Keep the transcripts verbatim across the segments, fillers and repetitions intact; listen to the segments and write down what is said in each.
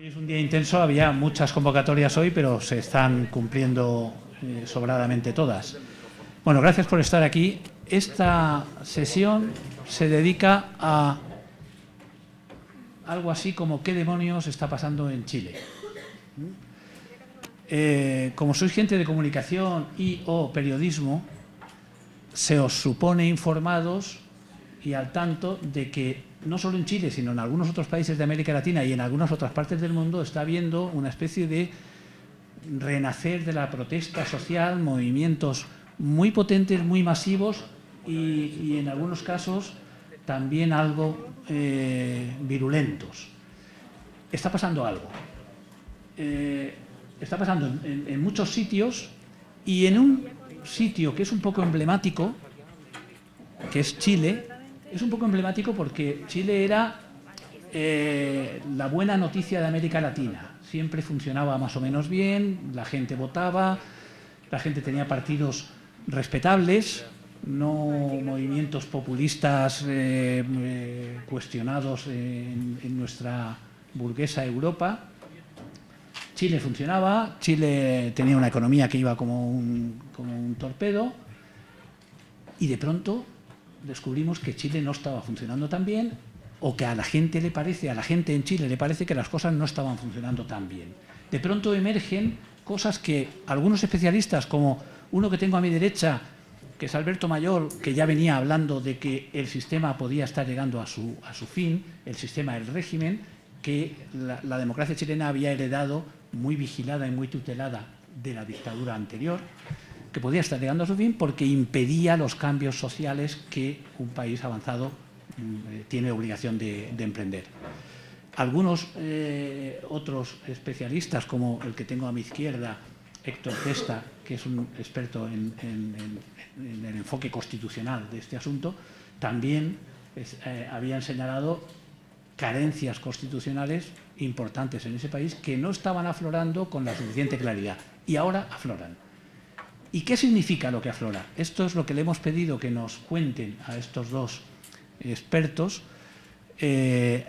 Hoy es un día intenso, había muchas convocatorias hoy, pero se están cumpliendo eh, sobradamente todas. Bueno, gracias por estar aquí. Esta sesión se dedica a algo así como ¿qué demonios está pasando en Chile? Eh, como sois gente de comunicación y o periodismo, se os supone informados y al tanto de que no solo en Chile, sino en algunos otros países de América Latina y en algunas otras partes del mundo está habiendo una especie de renacer de la protesta social, movimientos muy potentes, muy masivos y, y en algunos casos también algo eh, virulentos. Está pasando algo. Eh, está pasando en, en muchos sitios y en un sitio que es un poco emblemático, que es Chile. Es un poco emblemático porque Chile era eh, la buena noticia de América Latina. Siempre funcionaba más o menos bien, la gente votaba, la gente tenía partidos respetables, no movimientos populistas eh, eh, cuestionados en, en nuestra burguesa Europa. Chile funcionaba, Chile tenía una economía que iba como un, como un torpedo y de pronto descubrimos que Chile no estaba funcionando tan bien o que a la gente le parece, a la gente en Chile le parece que las cosas no estaban funcionando tan bien. De pronto emergen cosas que algunos especialistas, como uno que tengo a mi derecha, que es Alberto Mayor, que ya venía hablando de que el sistema podía estar llegando a su, a su fin, el sistema del régimen, que la, la democracia chilena había heredado muy vigilada y muy tutelada de la dictadura anterior, que podía estar llegando a su fin porque impedía los cambios sociales que un país avanzado eh, tiene obligación de, de emprender. Algunos eh, otros especialistas, como el que tengo a mi izquierda, Héctor Testa, que es un experto en, en, en, en el enfoque constitucional de este asunto, también es, eh, habían señalado carencias constitucionales importantes en ese país que no estaban aflorando con la suficiente claridad y ahora afloran. ¿Y qué significa lo que aflora? Esto es lo que le hemos pedido que nos cuenten a estos dos expertos. Eh,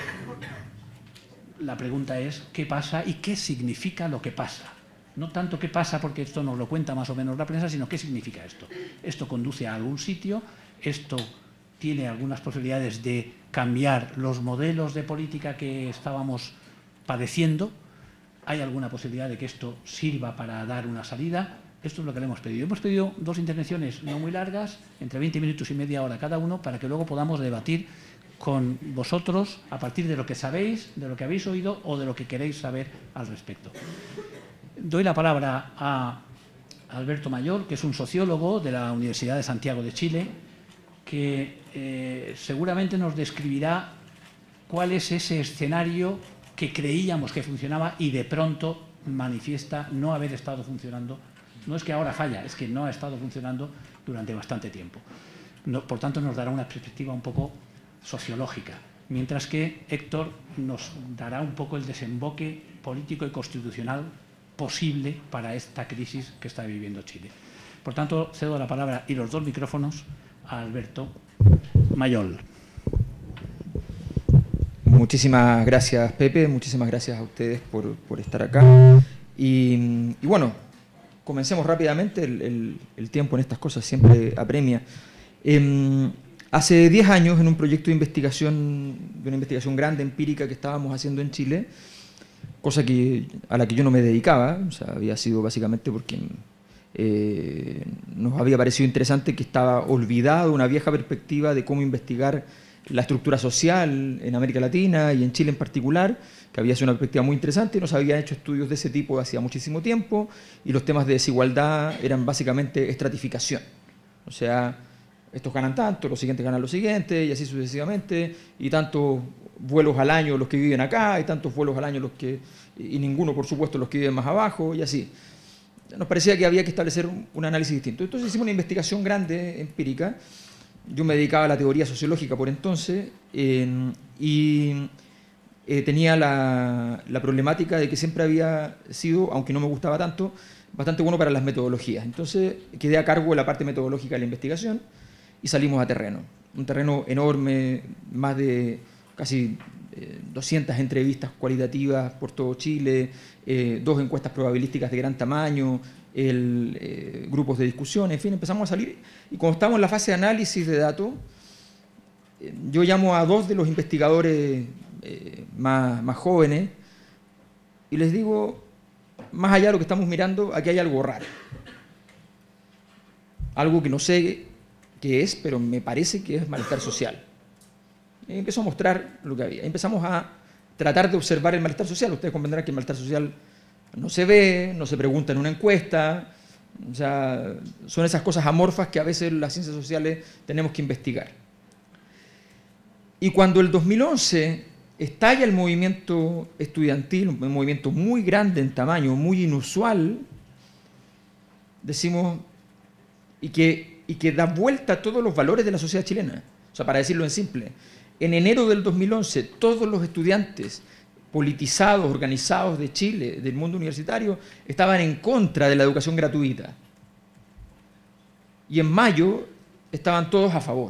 la pregunta es ¿qué pasa y qué significa lo que pasa? No tanto qué pasa porque esto nos lo cuenta más o menos la prensa, sino qué significa esto. Esto conduce a algún sitio, esto tiene algunas posibilidades de cambiar los modelos de política que estábamos padeciendo, hay alguna posibilidad de que esto sirva para dar una salida. Esto es lo que le hemos pedido. Hemos pedido dos intervenciones no muy largas, entre veinte minutos y media hora cada uno, para que luego podamos debatir con vosotros a partir de lo que sabéis, de lo que habéis oído o de lo que queréis saber al respecto. Doy la palabra a Alberto Mayor, que es un sociólogo de la Universidad de Santiago de Chile, que eh, seguramente nos describirá cuál es ese escenario que creíamos que funcionaba y de pronto manifiesta no haber estado funcionando. No es que ahora falla, es que no ha estado funcionando durante bastante tiempo. No, por tanto, nos dará una perspectiva un poco sociológica, mientras que Héctor nos dará un poco el desemboque político y constitucional posible para esta crisis que está viviendo Chile. Por tanto, cedo la palabra y los dos micrófonos a Alberto Mayor. Muchísimas gracias, Pepe, muchísimas gracias a ustedes por, por estar acá. Y, y bueno, comencemos rápidamente, el, el, el tiempo en estas cosas siempre apremia. Eh, hace diez años, en un proyecto de investigación, de una investigación grande, empírica, que estábamos haciendo en Chile, cosa que, a la que yo no me dedicaba, o sea, había sido básicamente porque eh, nos había parecido interesante que estaba olvidada una vieja perspectiva de cómo investigar la estructura social en América Latina y en Chile en particular, que había sido una perspectiva muy interesante, y no se habían hecho estudios de ese tipo hacía muchísimo tiempo, y los temas de desigualdad eran básicamente estratificación. O sea, estos ganan tanto, los siguientes ganan lo siguiente, y así sucesivamente, y tantos vuelos al año los que viven acá, y tantos vuelos al año los que, y ninguno, por supuesto, los que viven más abajo, y así. Nos parecía que había que establecer un, un análisis distinto. Entonces hicimos una investigación grande, empírica. Yo me dedicaba a la teoría sociológica por entonces, eh, y eh, tenía la, la problemática de que siempre había sido, aunque no me gustaba tanto, bastante bueno para las metodologías. Entonces quedé a cargo de la parte metodológica de la investigación y salimos a terreno. Un terreno enorme, más de casi eh, doscientas entrevistas cualitativas por todo Chile, eh, dos encuestas probabilísticas de gran tamaño, el, eh, grupos de discusión, en fin, empezamos a salir. Y cuando estamos en la fase de análisis de datos, eh, yo llamo a dos de los investigadores eh, más, más jóvenes y les digo, más allá de lo que estamos mirando, aquí hay algo raro. Algo que no sé qué es, pero me parece que es malestar social. Y empezó a mostrar lo que había. Empezamos a tratar de observar el malestar social. Ustedes comprenderán que el malestar social no se ve, no se pregunta en una encuesta. O sea, son esas cosas amorfas que a veces las ciencias sociales tenemos que investigar. Y cuando el dos mil once estalla el movimiento estudiantil, un movimiento muy grande en tamaño, muy inusual, decimos, y que, y que da vuelta a todos los valores de la sociedad chilena. O sea, para decirlo en simple, en enero del dos mil once, todos los estudiantes politizados, organizados de Chile, del mundo universitario, estaban en contra de la educación gratuita. Y en mayo estaban todos a favor.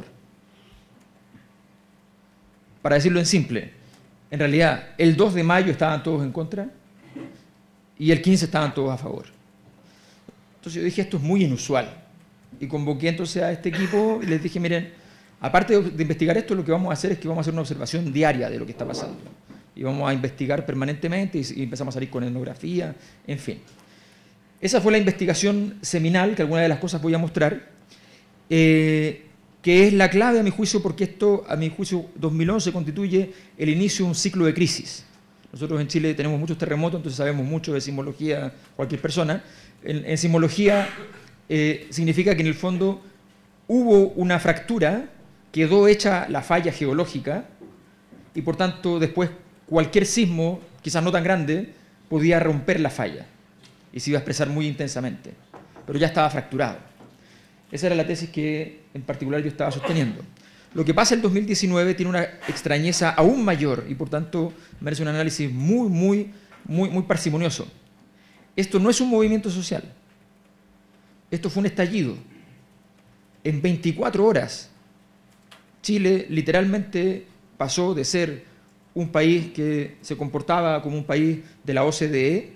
Para decirlo en simple, en realidad, el dos de mayo estaban todos en contra y el quince estaban todos a favor. Entonces yo dije, esto es muy inusual. Y convoqué entonces a este equipo y les dije, miren, aparte de investigar esto, lo que vamos a hacer es que vamos a hacer una observación diaria de lo que está pasando. Y vamos a investigar permanentemente y empezamos a salir con etnografía, en fin. Esa fue la investigación seminal, que algunas de las cosas voy a mostrar, eh, que es la clave a mi juicio, porque esto, a mi juicio, dos mil once constituye el inicio de un ciclo de crisis. Nosotros en Chile tenemos muchos terremotos, entonces sabemos mucho de sismología, cualquier persona. En, en sismología eh, significa que en el fondo hubo una fractura, quedó hecha la falla geológica y por tanto después cualquier sismo, quizás no tan grande, podía romper la falla y se iba a expresar muy intensamente, pero ya estaba fracturado. Esa era la tesis que en particular yo estaba sosteniendo. Lo que pasa en el dos mil diecinueve tiene una extrañeza aún mayor y por tanto merece un análisis muy, muy, muy, muy parsimonioso. Esto no es un movimiento social, esto fue un estallido. En veinticuatro horas, Chile literalmente pasó de ser un país que se comportaba como un país de la O C D E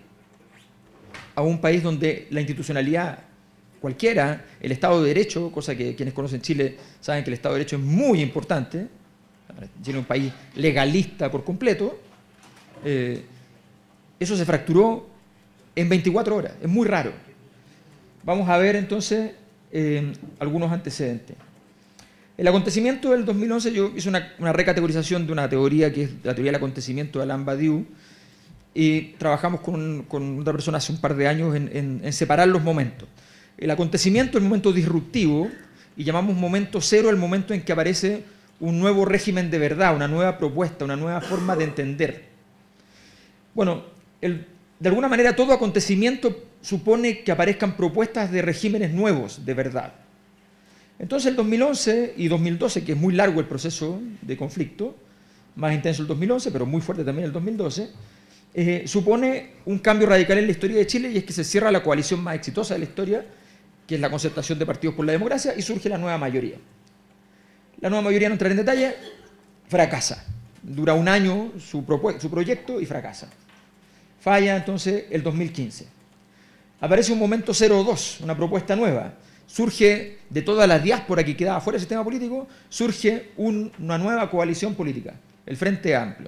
a un país donde la institucionalidad cualquiera, el Estado de Derecho, cosa que quienes conocen Chile saben que el Estado de Derecho es muy importante, Chile es un país legalista por completo, eh, eso se fracturó en veinticuatro horas, es muy raro. Vamos a ver entonces eh, algunos antecedentes. El acontecimiento del dos mil once, yo hice una, una recategorización de una teoría que es la teoría del acontecimiento de Alain Badiou, y trabajamos con, con otra persona hace un par de años en, en, en separar los momentos. El acontecimiento es el momento disruptivo y llamamos momento cero el momento en que aparece un nuevo régimen de verdad, una nueva propuesta, una nueva forma de entender. Bueno, el, de alguna manera todo acontecimiento supone que aparezcan propuestas de regímenes nuevos de verdad. Entonces el dos mil once y dos mil doce, que es muy largo el proceso de conflicto, más intenso el dos mil once, pero muy fuerte también el dos mil doce, eh, supone un cambio radical en la historia de Chile y es que se cierra la coalición más exitosa de la historia, que es la concertación de partidos por la democracia, y surge la nueva mayoría. La nueva mayoría, no entraré en detalle, fracasa. Dura un año su, su proyecto y fracasa. Falla entonces el dos mil quince. Aparece un momento cero dos, una propuesta nueva. Surge de toda la diáspora que quedaba fuera del sistema político, surge un, una nueva coalición política, el Frente Amplio.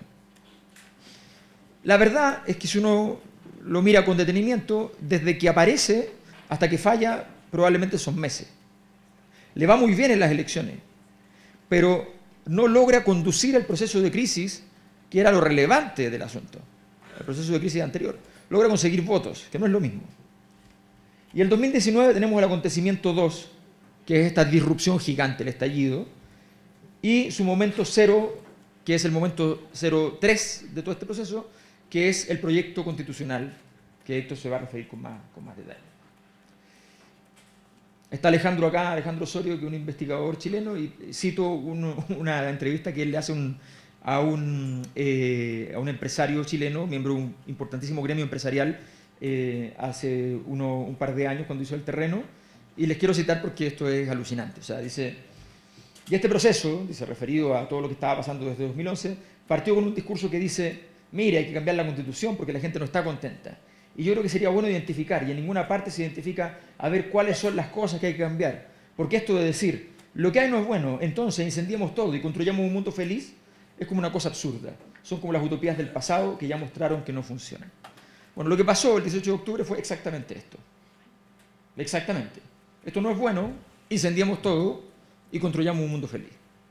La verdad es que si uno lo mira con detenimiento, desde que aparece hasta que falla, probablemente son meses. Le va muy bien en las elecciones, pero no logra conducir el proceso de crisis, que era lo relevante del asunto, el proceso de crisis anterior. Logra conseguir votos, que no es lo mismo. Y el dos mil diecinueve tenemos el acontecimiento dos, que es esta disrupción gigante, el estallido, y su momento cero, que es el momento cero tres de todo este proceso, que es el proyecto constitucional, que esto se va a referir con más, con más detalle. Está Alejandro acá, Alejandro Osorio, que es un investigador chileno, y cito un, una entrevista que él le hace un, a, un, eh, a un empresario chileno, miembro de un importantísimo gremio empresarial, eh, hace uno, un par de años cuando hizo El Terreno, y les quiero citar porque esto es alucinante. O sea, dice, y este proceso, dice, referido a todo lo que estaba pasando desde dos mil once, partió con un discurso que dice, mire, hay que cambiar la Constitución porque la gente no está contenta. Y yo creo que sería bueno identificar, y en ninguna parte se identifica a ver cuáles son las cosas que hay que cambiar. Porque esto de decir, lo que hay no es bueno, entonces incendiemos todo y construyamos un mundo feliz, es como una cosa absurda. Son como las utopías del pasado que ya mostraron que no funcionan. Bueno, lo que pasó el dieciocho de octubre fue exactamente esto. Exactamente. Esto no es bueno, incendiemos todo y construyamos un mundo feliz.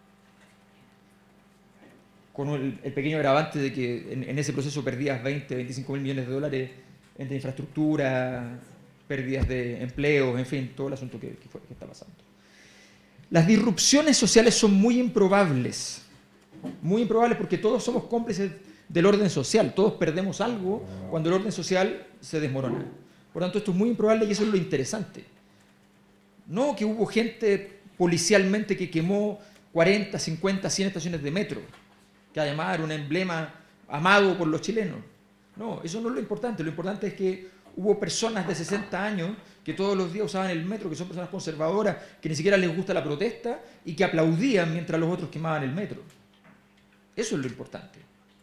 Con el, el pequeño agravante de que en, en ese proceso perdías veinte, veinticinco mil millones de dólares entre infraestructura, pérdidas de empleos, en fin, todo el asunto que, que, fue, que está pasando. Las disrupciones sociales son muy improbables. Muy improbables porque todos somos cómplices del orden social. Todos perdemos algo cuando el orden social se desmorona. Por lo tanto, esto es muy improbable y eso es lo interesante. No que hubo gente policialmente que quemó cuarenta, cincuenta, cien estaciones de metro, que además era un emblema amado por los chilenos. No, eso no es lo importante. Lo importante es que hubo personas de sesenta años que todos los días usaban el metro, que son personas conservadoras, que ni siquiera les gusta la protesta y que aplaudían mientras los otros quemaban el metro. Eso es lo importante.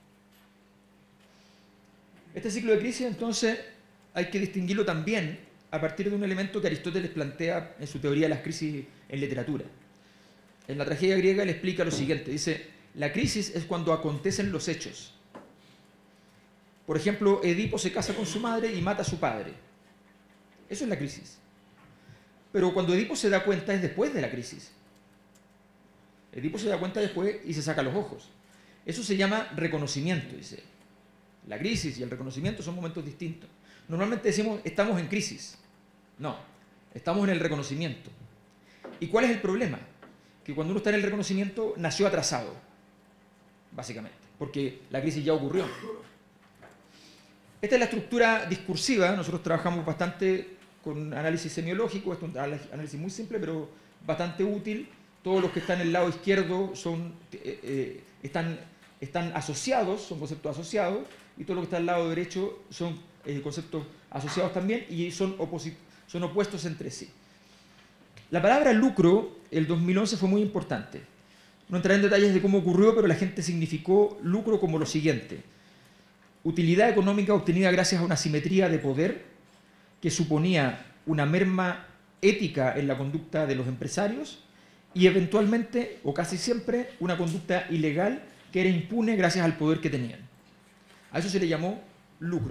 Este ciclo de crisis, entonces, hay que distinguirlo también a partir de un elemento que Aristóteles plantea en su teoría de las crisis en literatura. En la tragedia griega él explica lo siguiente, dice, la crisis es cuando acontecen los hechos. Por ejemplo, Edipo se casa con su madre y mata a su padre. Eso es la crisis. Pero cuando Edipo se da cuenta es después de la crisis. Edipo se da cuenta después y se saca los ojos. Eso se llama reconocimiento, dice. La crisis y el reconocimiento son momentos distintos. Normalmente decimos, estamos en crisis. No, estamos en el reconocimiento. ¿Y cuál es el problema? Que cuando uno está en el reconocimiento, nació atrasado, básicamente, porque la crisis ya ocurrió. Esta es la estructura discursiva. Nosotros trabajamos bastante con análisis semiológico. Esto es un análisis muy simple, pero bastante útil. Todos los que están en el lado izquierdo son, eh, eh, están, están asociados, son conceptos asociados, y todo lo que está al lado derecho son eh, conceptos asociados también, y son, son opuestos entre sí. La palabra lucro, el dos mil once fue muy importante. No entraré en detalles de cómo ocurrió, pero la gente significó lucro como lo siguiente. Utilidad económica obtenida gracias a una simetría de poder que suponía una merma ética en la conducta de los empresarios y eventualmente, o casi siempre, una conducta ilegal que era impune gracias al poder que tenían. A eso se le llamó lucro.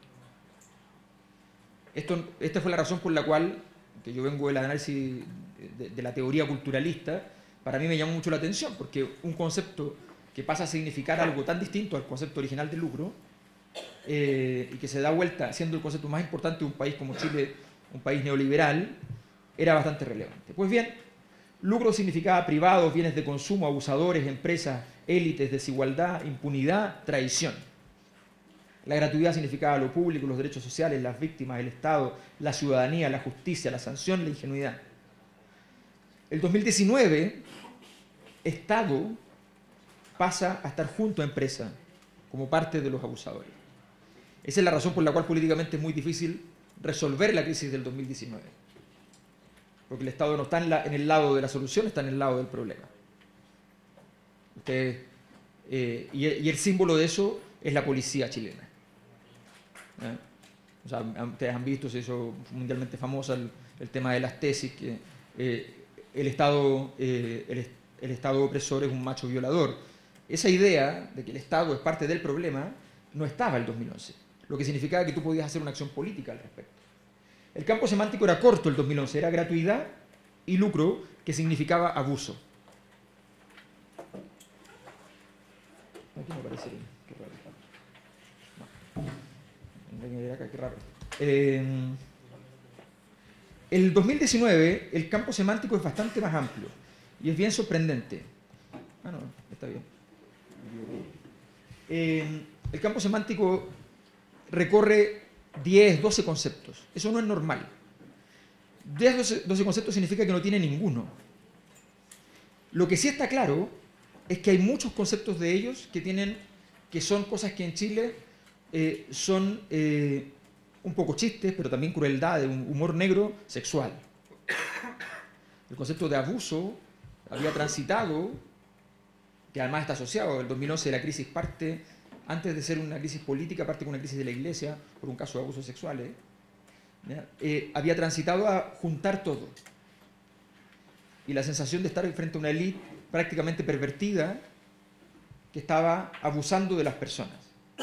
Esto, esta fue la razón por la cual, que yo vengo del análisis de, de la teoría culturalista, para mí me llamó mucho la atención, porque un concepto que pasa a significar algo tan distinto al concepto original de lucro, eh, y que se da vuelta siendo el concepto más importante de un país como Chile, un país neoliberal, era bastante relevante. Pues bien, lucro significaba privados, bienes de consumo, abusadores, empresas, élites, desigualdad, impunidad, traición. La gratuidad significaba lo público, los derechos sociales, las víctimas, el Estado, la ciudadanía, la justicia, la sanción, la ingenuidad. El dos mil diecinueve, Estado pasa a estar junto a empresa como parte de los abusadores. Esa es la razón por la cual políticamente es muy difícil resolver la crisis del dos mil diecinueve. Porque el Estado no está en, la, en el lado de la solución, está en el lado del problema. Ustedes, eh, y, y el símbolo de eso es la policía chilena. ¿Eh? O sea, ustedes han visto, se hizo mundialmente famosa el, el tema de las tesis, que eh, el, Estado, eh, el, el Estado opresor es un macho violador. Esa idea de que el Estado es parte del problema no estaba en el dos mil once, lo que significaba que tú podías hacer una acción política al respecto. El campo semántico era corto el dos mil once, era gratuidad y lucro, que significaba abuso. Aquí me parece qué raro. No. Acá, qué raro. Eh, el dos mil diecinueve el campo semántico es bastante más amplio y es bien sorprendente. Ah, no, está bien. Eh, el campo semántico recorre diez, doce conceptos. Eso no es normal. diez, doce, doce conceptos significa que no tiene ninguno. Lo que sí está claro es que hay muchos conceptos de ellos que, tienen, que son cosas que en Chile eh, son eh, un poco chistes, pero también crueldad, de un humor negro sexual. El concepto de abuso había transitado que además está asociado. El dos mil once de la crisis parte, antes de ser una crisis política, parte con una crisis de la Iglesia por un caso de abusos sexuales. Eh, había transitado a juntar todo. Y la sensación de estar frente a una élite prácticamente pervertida que estaba abusando de las personas.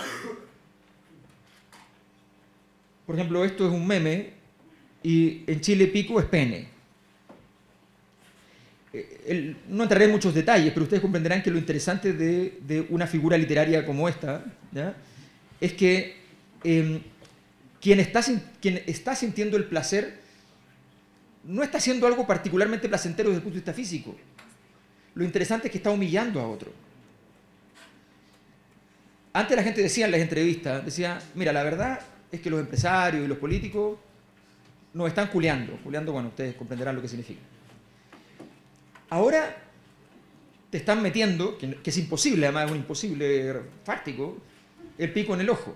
Por ejemplo, esto es un meme y en Chile pico es pene. El, no entraré en muchos detalles, pero ustedes comprenderán que lo interesante de, de una figura literaria como esta, ¿ya?, es que eh, quien, está, quien está sintiendo el placer no está haciendo algo particularmente placentero desde el punto de vista físico. Lo interesante es que está humillando a otro. Antes la gente decía en las entrevistas, decía, mira, la verdad es que los empresarios y los políticos nos están culeando. Culeando, bueno, ustedes comprenderán lo que significa. Ahora te están metiendo, que, que es imposible, además es un imposible fáctico, el pico en el ojo.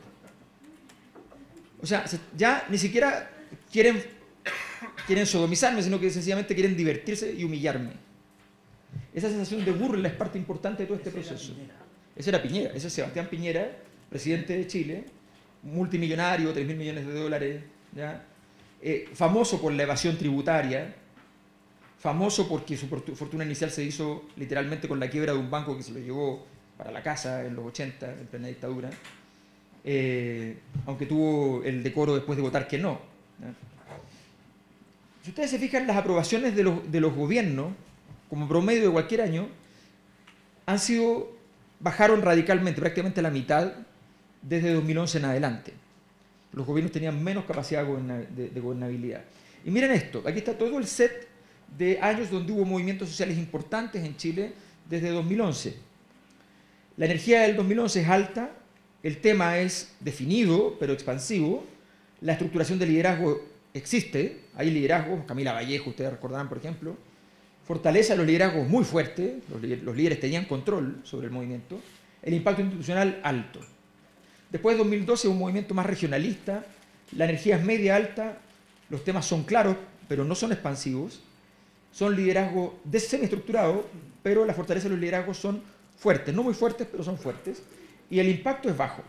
O sea, ya ni siquiera quieren, quieren sodomizarme, sino que sencillamente quieren divertirse y humillarme. Esa sensación de burla es parte importante de todo este proceso. Ese era Piñera, ese es Sebastián Piñera, presidente de Chile, multimillonario, tres mil millones de dólares, ¿ya? Eh, famoso por la evasión tributaria, famoso porque su fortuna inicial se hizo literalmente con la quiebra de un banco que se lo llevó para la casa en los ochenta, en plena dictadura, eh, aunque tuvo el decoro después de votar que no, ¿ya? Si ustedes se fijan, las aprobaciones de los, de los gobiernos, como promedio de cualquier año, han sido, bajaron radicalmente, prácticamente a la mitad, desde dos mil once en adelante. Los gobiernos tenían menos capacidad de, de gobernabilidad. Y miren esto, aquí está todo el set de años donde hubo movimientos sociales importantes en Chile desde dos mil once. La energía del dos mil once es alta, el tema es definido, pero expansivo, la estructuración del liderazgo existe, hay liderazgos, Camila Vallejo, ustedes recordarán, por ejemplo, fortaleza de los liderazgos muy fuerte, los, los líderes tenían control sobre el movimiento, el impacto institucional alto. Después de dos mil doce un movimiento más regionalista, la energía es media alta, los temas son claros, pero no son expansivos, son liderazgos semiestructurados, pero la fortaleza de los liderazgos son fuertes, no muy fuertes, pero son fuertes, y el impacto es bajo.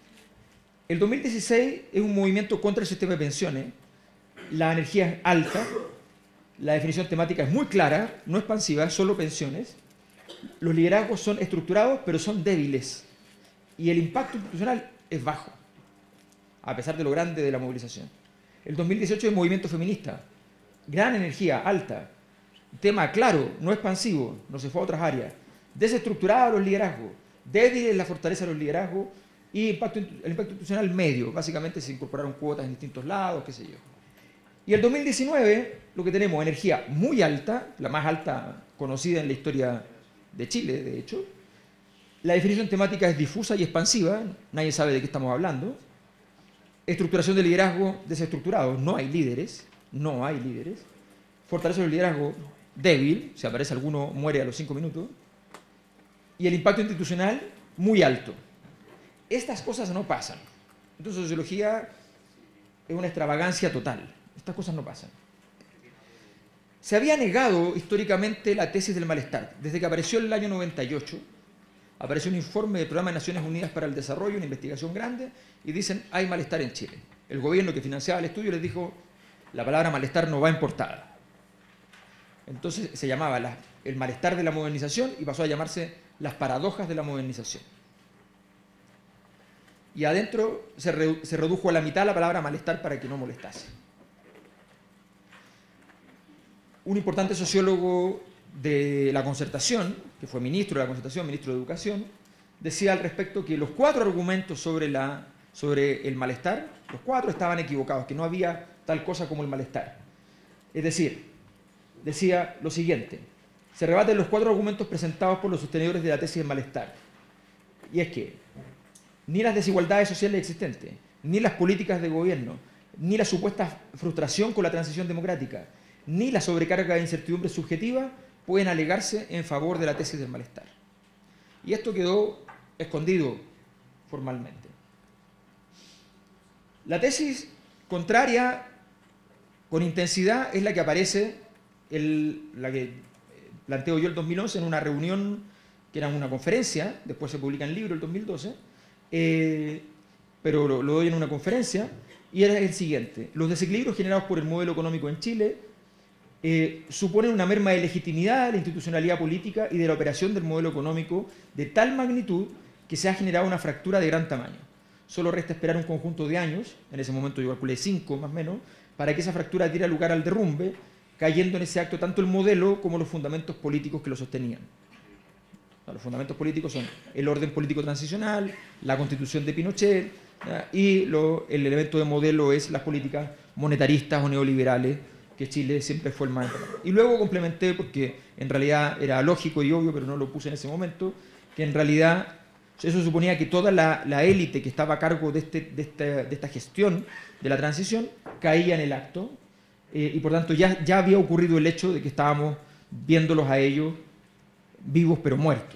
El dos mil dieciséis es un movimiento contra el sistema de pensiones, la energía es alta, la definición temática es muy clara, no expansiva, solo pensiones, los liderazgos son estructurados, pero son débiles, y el impacto institucional es bajo, a pesar de lo grande de la movilización. El dos mil dieciocho es un movimiento feminista, gran energía, alta, tema claro, no expansivo, no se fue a otras áreas, desestructurado los liderazgos, débil es la fortaleza de los liderazgos y impacto, el impacto institucional medio, básicamente se incorporaron cuotas en distintos lados, qué sé yo. Y el dos mil diecinueve lo que tenemos, energía muy alta, la más alta conocida en la historia de Chile, de hecho. La definición temática es difusa y expansiva, nadie sabe de qué estamos hablando. Estructuración de liderazgo desestructurado, no hay líderes, no hay líderes. Fortaleza del liderazgo débil, si aparece alguno muere a los cinco minutos. Y el impacto institucional muy alto. Estas cosas no pasan. Entonces, sociología es una extravagancia total. Estas cosas no pasan. Se había negado históricamente la tesis del malestar. Desde que apareció en el año noventa y ocho, apareció un informe del Programa de Naciones Unidas para el Desarrollo, una investigación grande, y dicen, hay malestar en Chile. El gobierno que financiaba el estudio les dijo, la palabra malestar no va importada. Entonces se llamaba la, el malestar de la modernización y pasó a llamarse las paradojas de la modernización. Y adentro se, re, se redujo a la mitad la palabra malestar para que no molestase. Un importante sociólogo de la Concertación, que fue ministro de la Concertación, ministro de Educación, decía al respecto que los cuatro argumentos sobre, la, sobre el malestar, los cuatro estaban equivocados, que no había tal cosa como el malestar. Es decir, decía lo siguiente, se rebaten los cuatro argumentos presentados por los sostenedores de la tesis del malestar. Y es que ni las desigualdades sociales existentes, ni las políticas de gobierno, ni la supuesta frustración con la transición democrática, ni la sobrecarga de incertidumbre subjetiva pueden alegarse en favor de la tesis del malestar. Y esto quedó escondido formalmente. La tesis contraria con intensidad es la que aparece, el, la que planteo yo el dos mil once en una reunión que era una conferencia, después se publica en libro el dos mil doce, eh, pero lo, lo doy en una conferencia, y era el siguiente: los desequilibrios generados por el modelo económico en Chile eh, suponen una merma de legitimidad de la institucionalidad política y de la operación del modelo económico de tal magnitud que se ha generado una fractura de gran tamaño. Solo resta esperar un conjunto de años, en ese momento yo calculé cinco más o menos, para que esa fractura diera lugar al derrumbe, cayendo en ese acto tanto el modelo como los fundamentos políticos que lo sostenían. Los fundamentos políticos son el orden político transicional, la constitución de Pinochet, ¿ya? Y lo, el elemento de modelo es las políticas monetaristas o neoliberales, que Chile siempre fue el más importante. Y luego complementé, porque en realidad era lógico y obvio, pero no lo puse en ese momento, que en realidad eso suponía que toda la, la élite que estaba a cargo de, este, de, esta, de esta gestión de la transición caía en el acto, eh, y por tanto ya, ya había ocurrido el hecho de que estábamos viéndolos a ellos vivos pero muertos.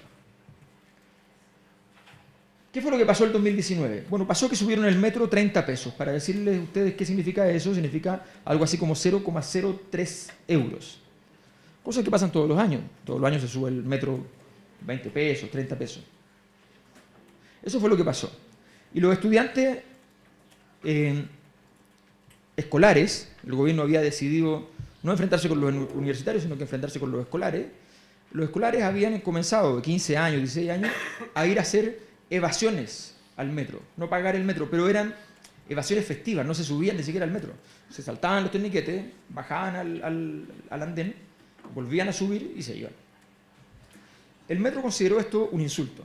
¿Qué fue lo que pasó el dos mil diecinueve? Bueno, pasó que subieron el metro treinta pesos. Para decirles a ustedes qué significa eso, significa algo así como cero coma cero tres euros. Cosas que pasan todos los años. Todos los años se sube el metro veinte pesos, treinta pesos. Eso fue lo que pasó. Y los estudiantes eh, escolares, el gobierno había decidido no enfrentarse con los universitarios, sino que enfrentarse con los escolares. Los escolares habían comenzado de quince años, dieciséis años, a ir a hacer evasiones al metro, no pagar el metro, pero eran evasiones festivas, no se subían ni siquiera al metro. Se saltaban los torniquetes, bajaban al, al, al andén, volvían a subir y se iban. El metro consideró esto un insulto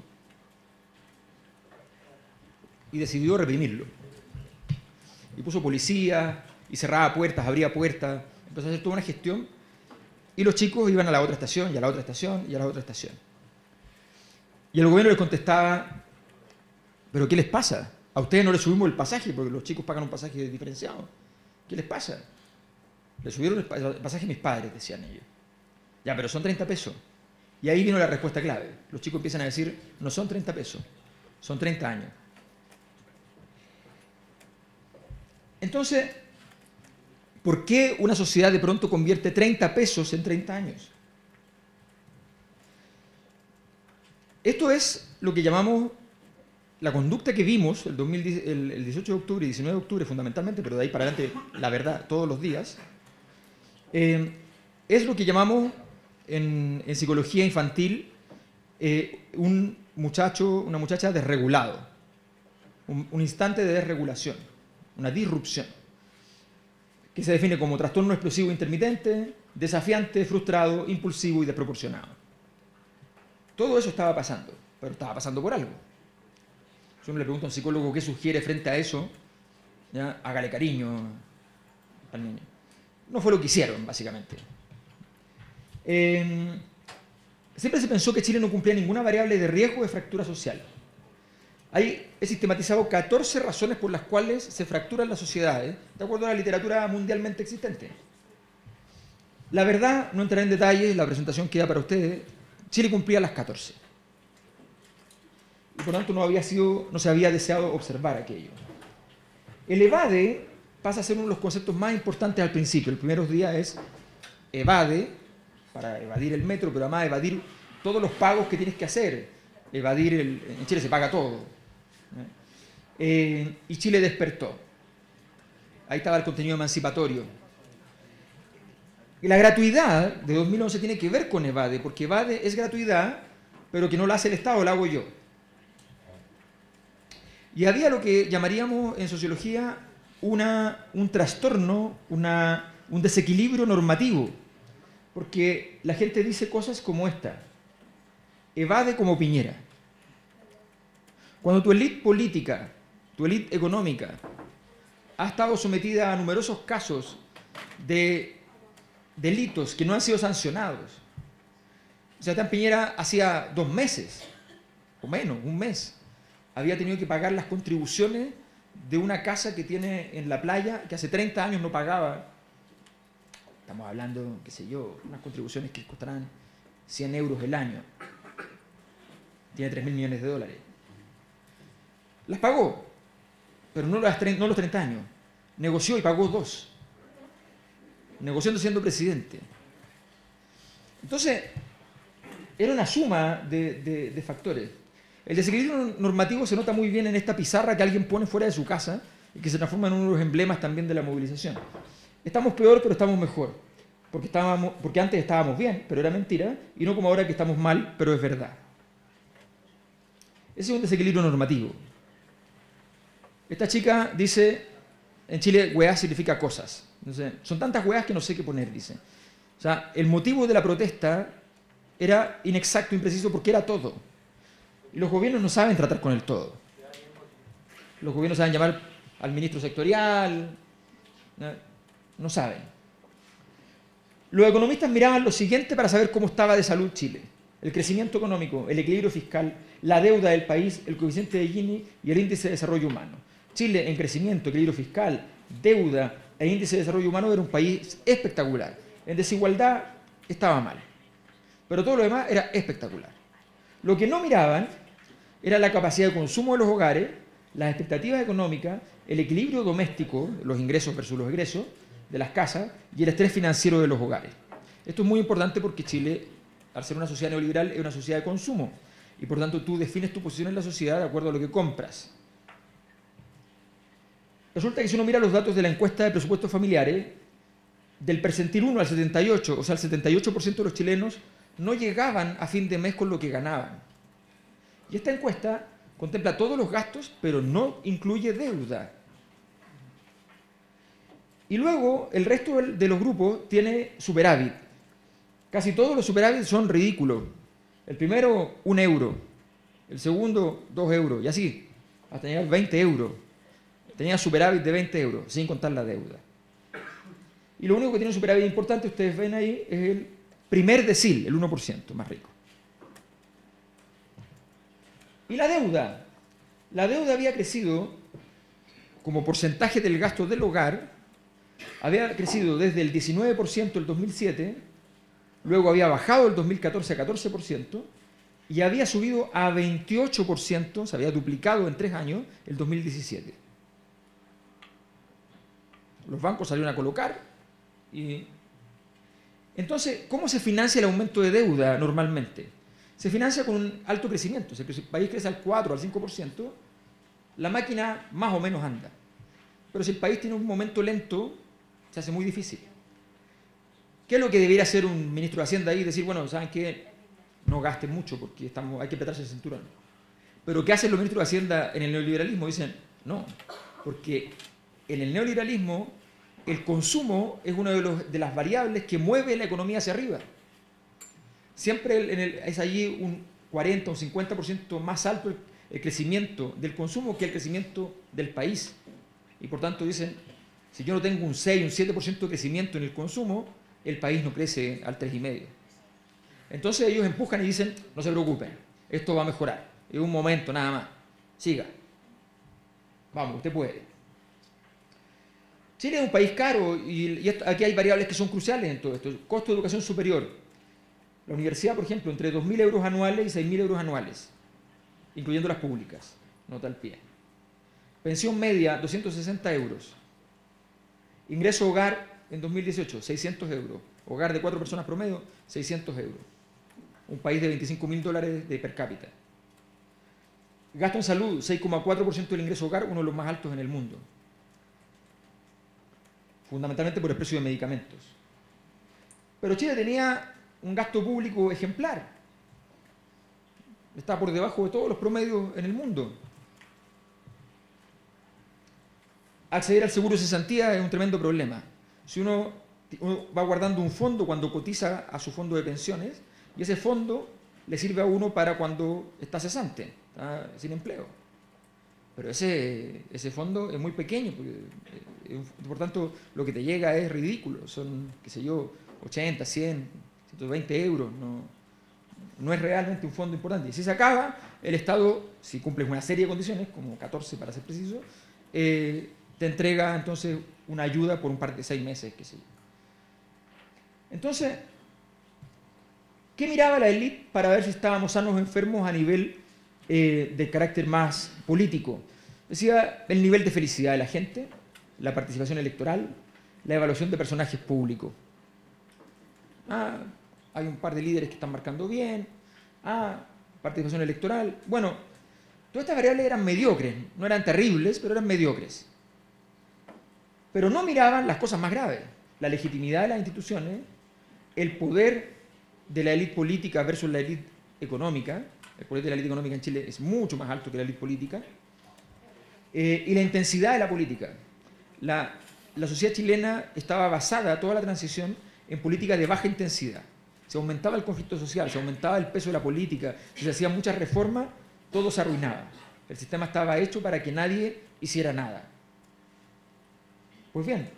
y decidió reprimirlo. Y puso policía, y cerraba puertas, abría puertas, empezó a hacer toda una gestión, y los chicos iban a la otra estación, y a la otra estación, y a la otra estación. Y el gobierno les contestaba: ¿pero qué les pasa? A ustedes no les subimos el pasaje, porque los chicos pagan un pasaje diferenciado. ¿Qué les pasa? Le subieron el pasaje a mis padres, decían ellos. Ya, pero son treinta pesos. Y ahí vino la respuesta clave. Los chicos empiezan a decir: no son treinta pesos, son treinta años. Entonces, ¿por qué una sociedad de pronto convierte treinta pesos en treinta años? Esto es lo que llamamos la conducta que vimos el, dos mil diez, el, el dieciocho de octubre y diecinueve de octubre fundamentalmente, pero de ahí para adelante la verdad todos los días, eh, es lo que llamamos en, en psicología infantil eh, un muchacho, una muchacha desregulado, un, un instante de desregulación, una disrupción, que se define como trastorno explosivo intermitente, desafiante, frustrado, impulsivo y desproporcionado. Todo eso estaba pasando, pero estaba pasando por algo. Si uno le pregunta a un psicólogo qué sugiere frente a eso, ¿ya? Hágale cariño al niño. No fue lo que hicieron, básicamente. Eh, siempre se pensó que Chile no cumplía ninguna variable de riesgo de fractura social. Ahí he sistematizado catorce razones por las cuales se fracturan las sociedades, de acuerdo a la literatura mundialmente existente. La verdad, no entraré en detalles, la presentación queda para ustedes. Chile cumplía las catorce. Y por tanto no, había sido, no se había deseado observar aquello. El evade pasa a ser uno de los conceptos más importantes al principio. El primer día es evade, para evadir el metro, pero además evadir todos los pagos que tienes que hacer. Evadir, el, en Chile se paga todo. Eh, y Chile despertó. Ahí estaba el contenido emancipatorio. Y la gratuidad de dos mil once tiene que ver con evade, porque evade es gratuidad, pero que no la hace el Estado, la hago yo. Y había lo que llamaríamos en sociología una, un trastorno, una, un desequilibrio normativo, porque la gente dice cosas como esta: evade como Piñera. Cuando tu élite política, tu élite económica, ha estado sometida a numerosos casos de delitos que no han sido sancionados. Sebastián Piñera hacía dos meses, o menos, un mes, había tenido que pagar las contribuciones de una casa que tiene en la playa, que hace treinta años no pagaba. Estamos hablando, qué sé yo, unas contribuciones que costarán cien euros el año. Tiene tres mil millones de dólares. Las pagó, pero no, las, no los treinta años. Negoció y pagó dos. Negociando siendo presidente. Entonces, era una suma de, de, de factores. El desequilibrio normativo se nota muy bien en esta pizarra que alguien pone fuera de su casa y que se transforma en uno de los emblemas también de la movilización. Estamos peor, pero estamos mejor. Porque, estábamos, porque antes estábamos bien, pero era mentira, y no como ahora que estamos mal, pero es verdad. Ese es un desequilibrio normativo. Esta chica dice, en Chile, weá significa cosas. Entonces, son tantas weás que no sé qué poner, dice. O sea, el motivo de la protesta era inexacto, impreciso, porque era todo. Y los gobiernos no saben tratar con el todo. Los gobiernos saben llamar al ministro sectorial, no, no saben. Los economistas miraban lo siguiente para saber cómo estaba de salud Chile. El crecimiento económico, el equilibrio fiscal, la deuda del país, el coeficiente de Gini y el índice de desarrollo humano. Chile en crecimiento, equilibrio fiscal, deuda e índice de desarrollo humano era un país espectacular. En desigualdad estaba mal. Pero todo lo demás era espectacular. Lo que no miraban era la capacidad de consumo de los hogares, las expectativas económicas, el equilibrio doméstico, los ingresos versus los egresos de las casas y el estrés financiero de los hogares. Esto es muy importante porque Chile, al ser una sociedad neoliberal, es una sociedad de consumo y por tanto tú defines tu posición en la sociedad de acuerdo a lo que compras. Resulta que si uno mira los datos de la encuesta de presupuestos familiares, del percentil uno al setenta y ocho, o sea, el setenta y ocho por ciento de los chilenos no llegaban a fin de mes con lo que ganaban. Y esta encuesta contempla todos los gastos, pero no incluye deuda. Y luego el resto de los grupos tiene superávit. Casi todos los superávit son ridículos. El primero, un euro. El segundo, dos euros. Y así, hasta llegar a veinte euros. Tenía superávit de veinte euros, sin contar la deuda. Y lo único que tiene un superávit importante, ustedes ven ahí, es el primer decil, el uno por ciento más rico. Y la deuda. La deuda había crecido como porcentaje del gasto del hogar, había crecido desde el diecinueve por ciento el dos mil siete, luego había bajado el dos mil catorce a catorce por ciento y había subido a veintiocho por ciento, se había duplicado en tres años, el dos mil diecisiete. Los bancos salieron a colocar y... Entonces, ¿cómo se financia el aumento de deuda normalmente? Se financia con un alto crecimiento. Si el país crece al cuatro, al cinco por ciento, la máquina más o menos anda. Pero si el país tiene un momento lento, se hace muy difícil. ¿Qué es lo que debería hacer un ministro de Hacienda ahí? Decir, bueno, ¿saben qué? No gasten mucho porque estamos, hay que apretarse el cinturón. Pero ¿qué hacen los ministros de Hacienda en el neoliberalismo? Dicen, no, porque en el neoliberalismo el consumo es una de, los, de las variables que mueve la economía hacia arriba. Siempre en el, es allí un cuarenta o un cincuenta por ciento más alto el, el crecimiento del consumo que el crecimiento del país. Y por tanto dicen, si yo no tengo un seis, un siete por ciento de crecimiento en el consumo, el país no crece al tres coma cinco por ciento. Entonces ellos empujan y dicen, no se preocupen, esto va a mejorar. Es un momento nada más. Siga. Vamos, usted puede. Chile es un país caro y, y esto, aquí hay variables que son cruciales en todo esto. El costo de educación superior. La universidad, por ejemplo, entre dos mil euros anuales y seis mil euros anuales, incluyendo las públicas. Nota al pie. Pensión media, doscientos sesenta euros. Ingreso hogar en dos mil dieciocho, seiscientos euros. Hogar de cuatro personas promedio, seiscientos euros. Un país de veinticinco mil dólares de per cápita. Gasto en salud, seis coma cuatro por ciento del ingreso hogar, uno de los más altos en el mundo. Fundamentalmente por el precio de medicamentos. Pero Chile tenía un gasto público ejemplar. Está por debajo de todos los promedios en el mundo. Acceder al seguro de cesantía es un tremendo problema. Si uno, uno va guardando un fondo cuando cotiza a su fondo de pensiones, y ese fondo le sirve a uno para cuando está cesante, está sin empleo. Pero ese, ese fondo es muy pequeño, porque, eh, por tanto, lo que te llega es ridículo. Son, qué sé yo, ochenta, cien, ciento veinte euros. No, no es realmente un fondo importante. Y si se acaba, el Estado, si cumples una serie de condiciones, como catorce para ser preciso, eh, te entrega entonces una ayuda por un par de seis meses, qué sé yo. Entonces, ¿qué miraba la élite para ver si estábamos sanos o enfermos a nivel eh, de carácter más político? Decía el nivel de felicidad de la gente, la participación electoral, la evaluación de personajes públicos. Ah, hay un par de líderes que están marcando bien, Ah, participación electoral. Bueno, todas estas variables eran mediocres, no eran terribles, pero eran mediocres. Pero no miraban las cosas más graves, la legitimidad de las instituciones, el poder de la élite política versus la élite económica. El poder de la élite económica en Chile es mucho más alto que la élite política. Eh, y la intensidad de la política. La, la sociedad chilena estaba basada, toda la transición, en políticas de baja intensidad. Se aumentaba el conflicto social, se aumentaba el peso de la política, si se hacían muchas reformas, todo se arruinaba. El sistema estaba hecho para que nadie hiciera nada. Pues bien,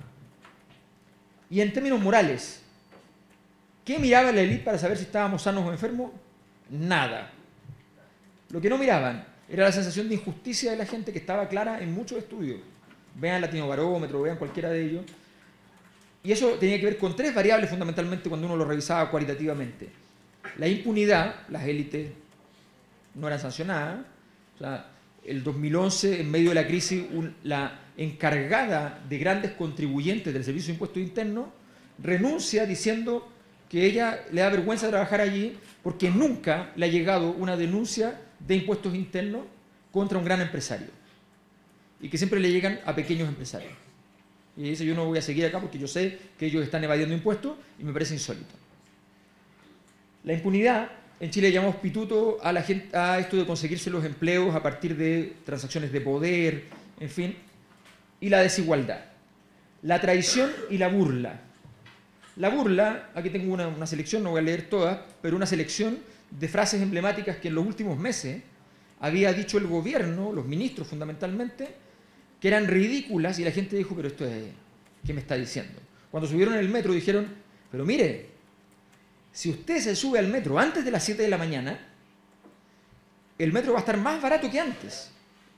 y en términos morales, ¿qué miraba la élite para saber si estábamos sanos o enfermos? Nada. Lo que no miraban era la sensación de injusticia de la gente, que estaba clara en muchos estudios. Vean Latinobarómetro, vean cualquiera de ellos. Y eso tenía que ver con tres variables fundamentalmente cuando uno lo revisaba cualitativamente. La impunidad, las élites no eran sancionadas. O sea, el dos mil once, en medio de la crisis, un, la encargada de grandes contribuyentes del Servicio de Impuestos Internos renuncia diciendo que ella le da vergüenza trabajar allí porque nunca le ha llegado una denuncia de impuestos internos contra un gran empresario y que siempre le llegan a pequeños empresarios. Y dice, yo no voy a seguir acá porque yo sé que ellos están evadiendo impuestos y me parece insólito. La impunidad, en Chile llamamos pituto a, la gente, a esto de conseguirse los empleos a partir de transacciones de poder, en fin, y la desigualdad. La traición y la burla. La burla, aquí tengo una, una selección, no voy a leer todas, pero una selección de frases emblemáticas que en los últimos meses había dicho el gobierno, los ministros fundamentalmente, que eran ridículas, y la gente dijo, pero esto es, ¿qué me está diciendo? Cuando subieron en el metro dijeron, pero mire, si usted se sube al metro antes de las siete de la mañana, el metro va a estar más barato que antes.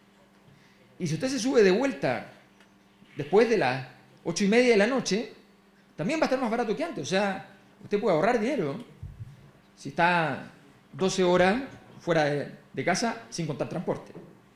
Y si usted se sube de vuelta después de las ocho y media de la noche, también va a estar más barato que antes. O sea, usted puede ahorrar dinero si está doce horas fuera de, de casa sin contar transporte.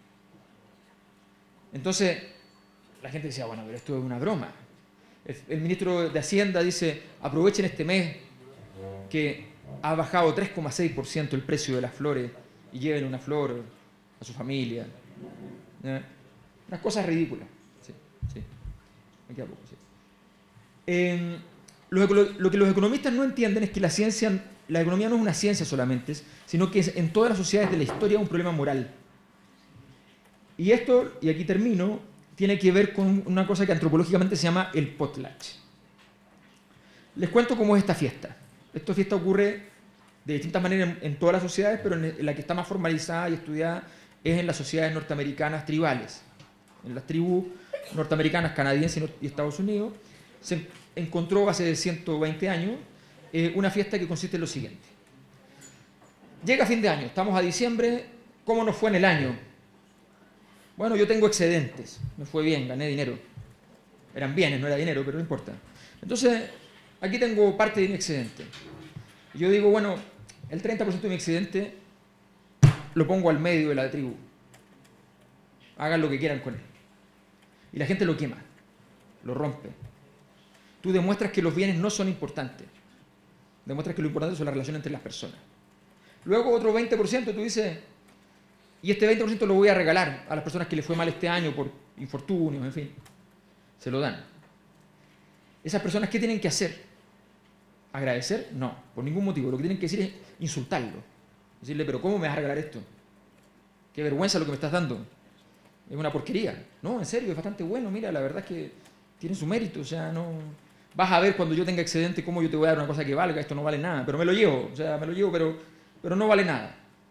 Entonces, la gente decía, bueno, pero esto es una broma. El, el ministro de Hacienda dice, aprovechen este mes que ha bajado tres coma seis por ciento el precio de las flores y lleven una flor a su familia. ¿Eh? Unas cosas ridículas. Sí, sí. Me queda poco, sí. Eh, lo, lo que los economistas no entienden es que la ciencia, la economía no es una ciencia solamente, sino que es, en todas las sociedades de la historia, un problema moral. Y esto, y aquí termino, tiene que ver con una cosa que antropológicamente se llama el potlatch. Les cuento cómo es esta fiesta. Esta fiesta ocurre de distintas maneras en, en todas las sociedades, pero en, en la que está más formalizada y estudiada es en las sociedades norteamericanas tribales. En las tribus norteamericanas, canadienses y Estados Unidos, se encontró hace ciento veinte años eh, una fiesta que consiste en lo siguiente. Llega fin de año, estamos a diciembre, ¿cómo nos fue en el año? Bueno, yo tengo excedentes, me fue bien, gané dinero. Eran bienes, no era dinero, pero no importa. Entonces, aquí tengo parte de mi excedente. Y yo digo, bueno, el treinta por ciento de mi excedente lo pongo al medio de la tribu. Hagan lo que quieran con él. Y la gente lo quema, lo rompe. Tú demuestras que los bienes no son importantes. Demuestras que lo importante son las relaciones entre las personas. Luego otro veinte por ciento tú dices, y este veinte por ciento lo voy a regalar a las personas que les fue mal este año por infortunios, en fin. Se lo dan. Esas personas, ¿qué tienen que hacer? ¿Agradecer? No, por ningún motivo. Lo que tienen que decir es insultarlo. Decirle, pero ¿cómo me vas a regalar esto? Qué vergüenza lo que me estás dando. Es una porquería. No, en serio, es bastante bueno. Mira, la verdad es que tiene su mérito. O sea, no... Vas a ver cuando yo tenga excedente cómo yo te voy a dar una cosa que valga. Esto no vale nada, pero me lo llevo. O sea, me lo llevo, pero, pero no vale nada.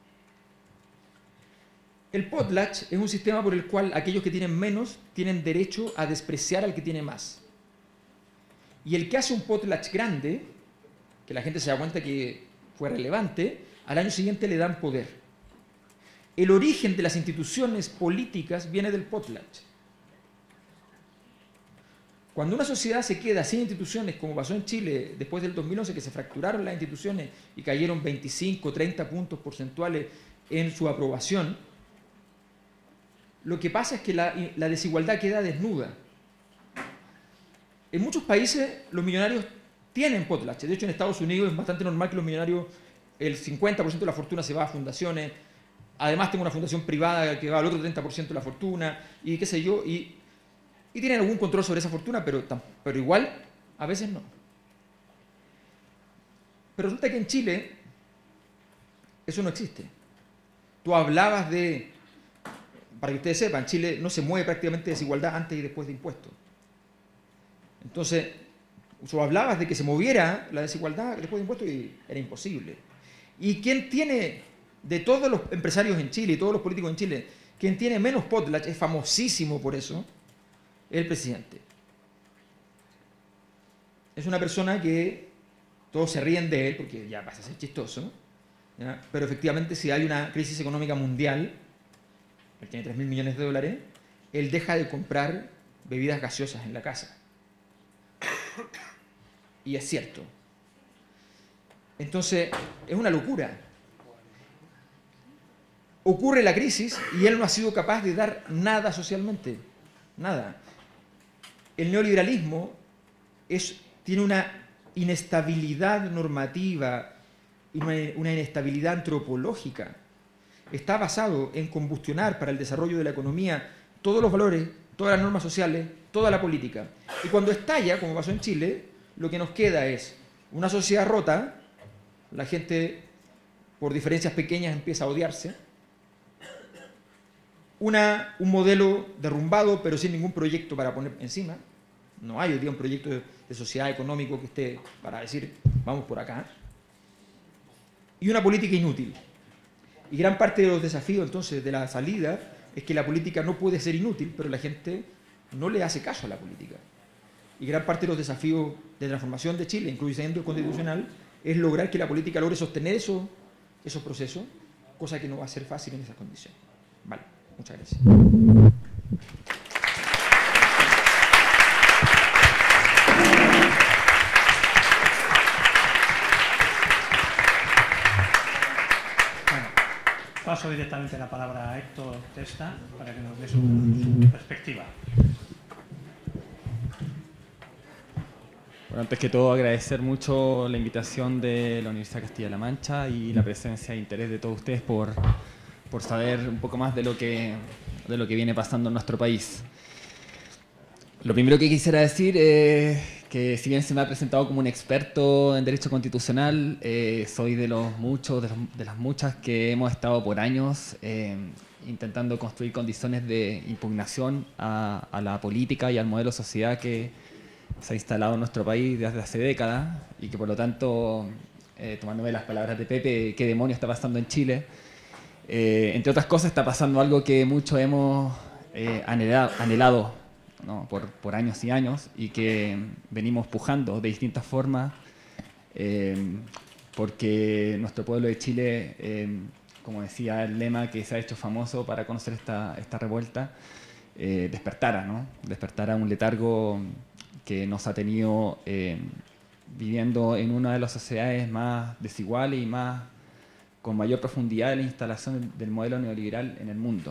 El potlatch es un sistema por el cual aquellos que tienen menos tienen derecho a despreciar al que tiene más. Y el que hace un potlatch grande, que la gente se da cuenta que fue relevante, al año siguiente le dan poder. El origen de las instituciones políticas viene del potlatch. Cuando una sociedad se queda sin instituciones, como pasó en Chile después del dos mil once, que se fracturaron las instituciones y cayeron veinticinco, treinta puntos porcentuales en su aprobación, lo que pasa es que la, la desigualdad queda desnuda. En muchos países los millonarios tienen potlatch. De hecho, en Estados Unidos es bastante normal que los millonarios el cincuenta por ciento de la fortuna se va a fundaciones, además tengo una fundación privada que va al otro treinta por ciento de la fortuna, y qué sé yo, y, y tienen algún control sobre esa fortuna, pero, pero igual a veces no. Pero resulta que en Chile eso no existe. Tú hablabas de, para que ustedes sepan, Chile no se mueve prácticamente desigualdad antes y después de impuestos. Entonces, tú hablabas de que se moviera la desigualdad después de impuestos y era imposible. ¿Y quién tiene, de todos los empresarios en Chile y todos los políticos en Chile, quien tiene menos potlatch, es famosísimo por eso, es el presidente? Es una persona que todos se ríen de él porque ya pasa a ser chistoso, ¿ya? Pero efectivamente si hay una crisis económica mundial, él tiene tres mil millones de dólares, él deja de comprar bebidas gaseosas en la casa. Y es cierto. Entonces, es una locura. Ocurre la crisis y él no ha sido capaz de dar nada socialmente. Nada. El neoliberalismo es, tiene una inestabilidad normativa y una, una inestabilidad antropológica. Está basado en combustionar para el desarrollo de la economía todos los valores, todas las normas sociales, toda la política. Y cuando estalla, como pasó en Chile, lo que nos queda es una sociedad rota, la gente por diferencias pequeñas empieza a odiarse, una, un modelo derrumbado pero sin ningún proyecto para poner encima. No hay hoy día un proyecto de, de sociedad económico que esté para decir vamos por acá. Y una política inútil. Y gran parte de los desafíos entonces de la salida es que la política no puede ser inútil, pero la gente no le hace caso a la política. Y gran parte de los desafíos de transformación de Chile, incluyendo el constitucional, es lograr que la política logre sostener eso, esos procesos, cosa que no va a ser fácil en esas condiciones. Vale, muchas gracias. Paso directamente la palabra a Héctor Testa para que nos dé su, su perspectiva. Bueno, antes que todo agradecer mucho la invitación de la Universidad de Castilla-La Mancha y la presencia e interés de todos ustedes por, por saber un poco más de lo, que, de lo que viene pasando en nuestro país. Lo primero que quisiera decir es que si bien se me ha presentado como un experto en derecho constitucional, eh, soy de los muchos, de, los, de las muchas que hemos estado por años eh, intentando construir condiciones de impugnación a, a la política y al modelo de sociedad que se ha instalado en nuestro país desde hace décadas y que por lo tanto, eh, tomándome las palabras de Pepe, ¿qué demonio está pasando en Chile? Eh, entre otras cosas está pasando algo que muchos hemos eh, anhelado, anhelado ¿no? por, por años y años y que venimos pujando de distintas formas eh, porque nuestro pueblo de Chile, eh, como decía el lema que se ha hecho famoso para conocer esta, esta revuelta, eh, despertara, ¿no? despertara un letargo que nos ha tenido eh, viviendo en una de las sociedades más desiguales y más con mayor profundidad de la instalación del modelo neoliberal en el mundo.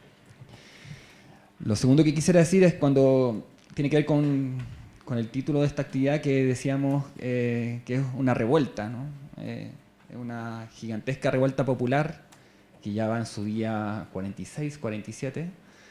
Lo segundo que quisiera decir es cuando tiene que ver con, con el título de esta actividad que decíamos eh, que es una revuelta, ¿no? Eh, es una gigantesca revuelta popular que ya va en su día cuarenta y seis, cuarenta y siete.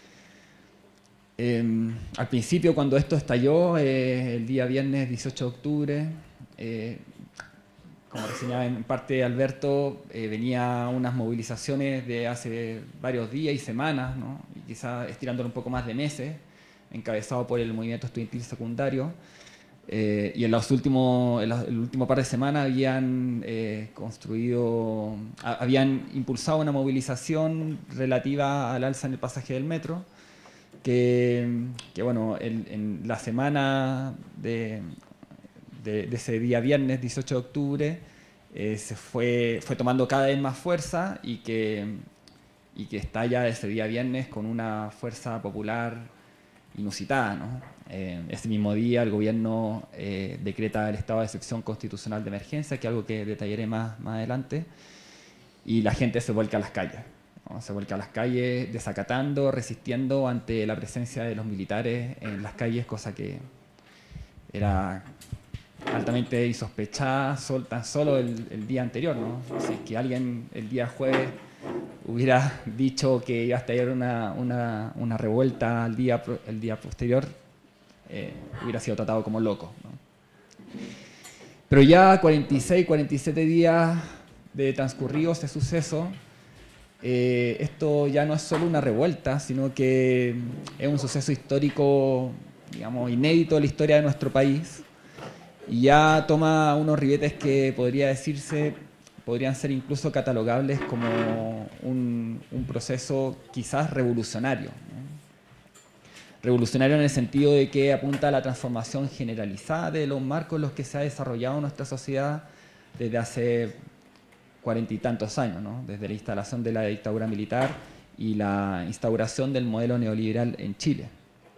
Eh, al principio, cuando esto estalló, eh, el día viernes dieciocho de octubre, eh, como reseñaba en parte Alberto, eh, venía unas movilizaciones de hace varios días y semanas, ¿no? Y quizás estirándolo un poco más de meses, encabezado por el movimiento estudiantil secundario. Eh, y en los últimos, en el último par de semanas habían eh, construido, a, habían impulsado una movilización relativa al alza en el pasaje del metro, que, que bueno, en, en la semana de, de, de ese día viernes dieciocho de octubre eh, se fue, fue tomando cada vez más fuerza y que, y que estalla ese día viernes con una fuerza popular inusitada, ¿no? Eh, ese mismo día el gobierno eh, decreta el estado de excepción constitucional de emergencia, que es algo que detallaré más, más adelante, y la gente se vuelca a las calles, ¿no? Se vuelca a las calles desacatando, resistiendo ante la presencia de los militares en las calles, cosa que era altamente insospechada sol, tan solo el, el día anterior, ¿no? Si es que alguien el día jueves hubiera dicho que iba a estallar una, una, una revuelta el día, el día posterior, eh, hubiera sido tratado como loco, ¿no? Pero ya cuarenta y seis, cuarenta y siete días de transcurrido este suceso, eh, esto ya no es solo una revuelta, sino que es un suceso histórico, digamos, inédito en la historia de nuestro país, y ya toma unos ribetes que podría decirse, podrían ser incluso catalogables como un, un proceso quizás revolucionario, ¿no? Revolucionario en el sentido de que apunta a la transformación generalizada de los marcos en los que se ha desarrollado nuestra sociedad desde hace cuarenta y tantos años, ¿no? Desde la instalación de la dictadura militar y la instauración del modelo neoliberal en Chile.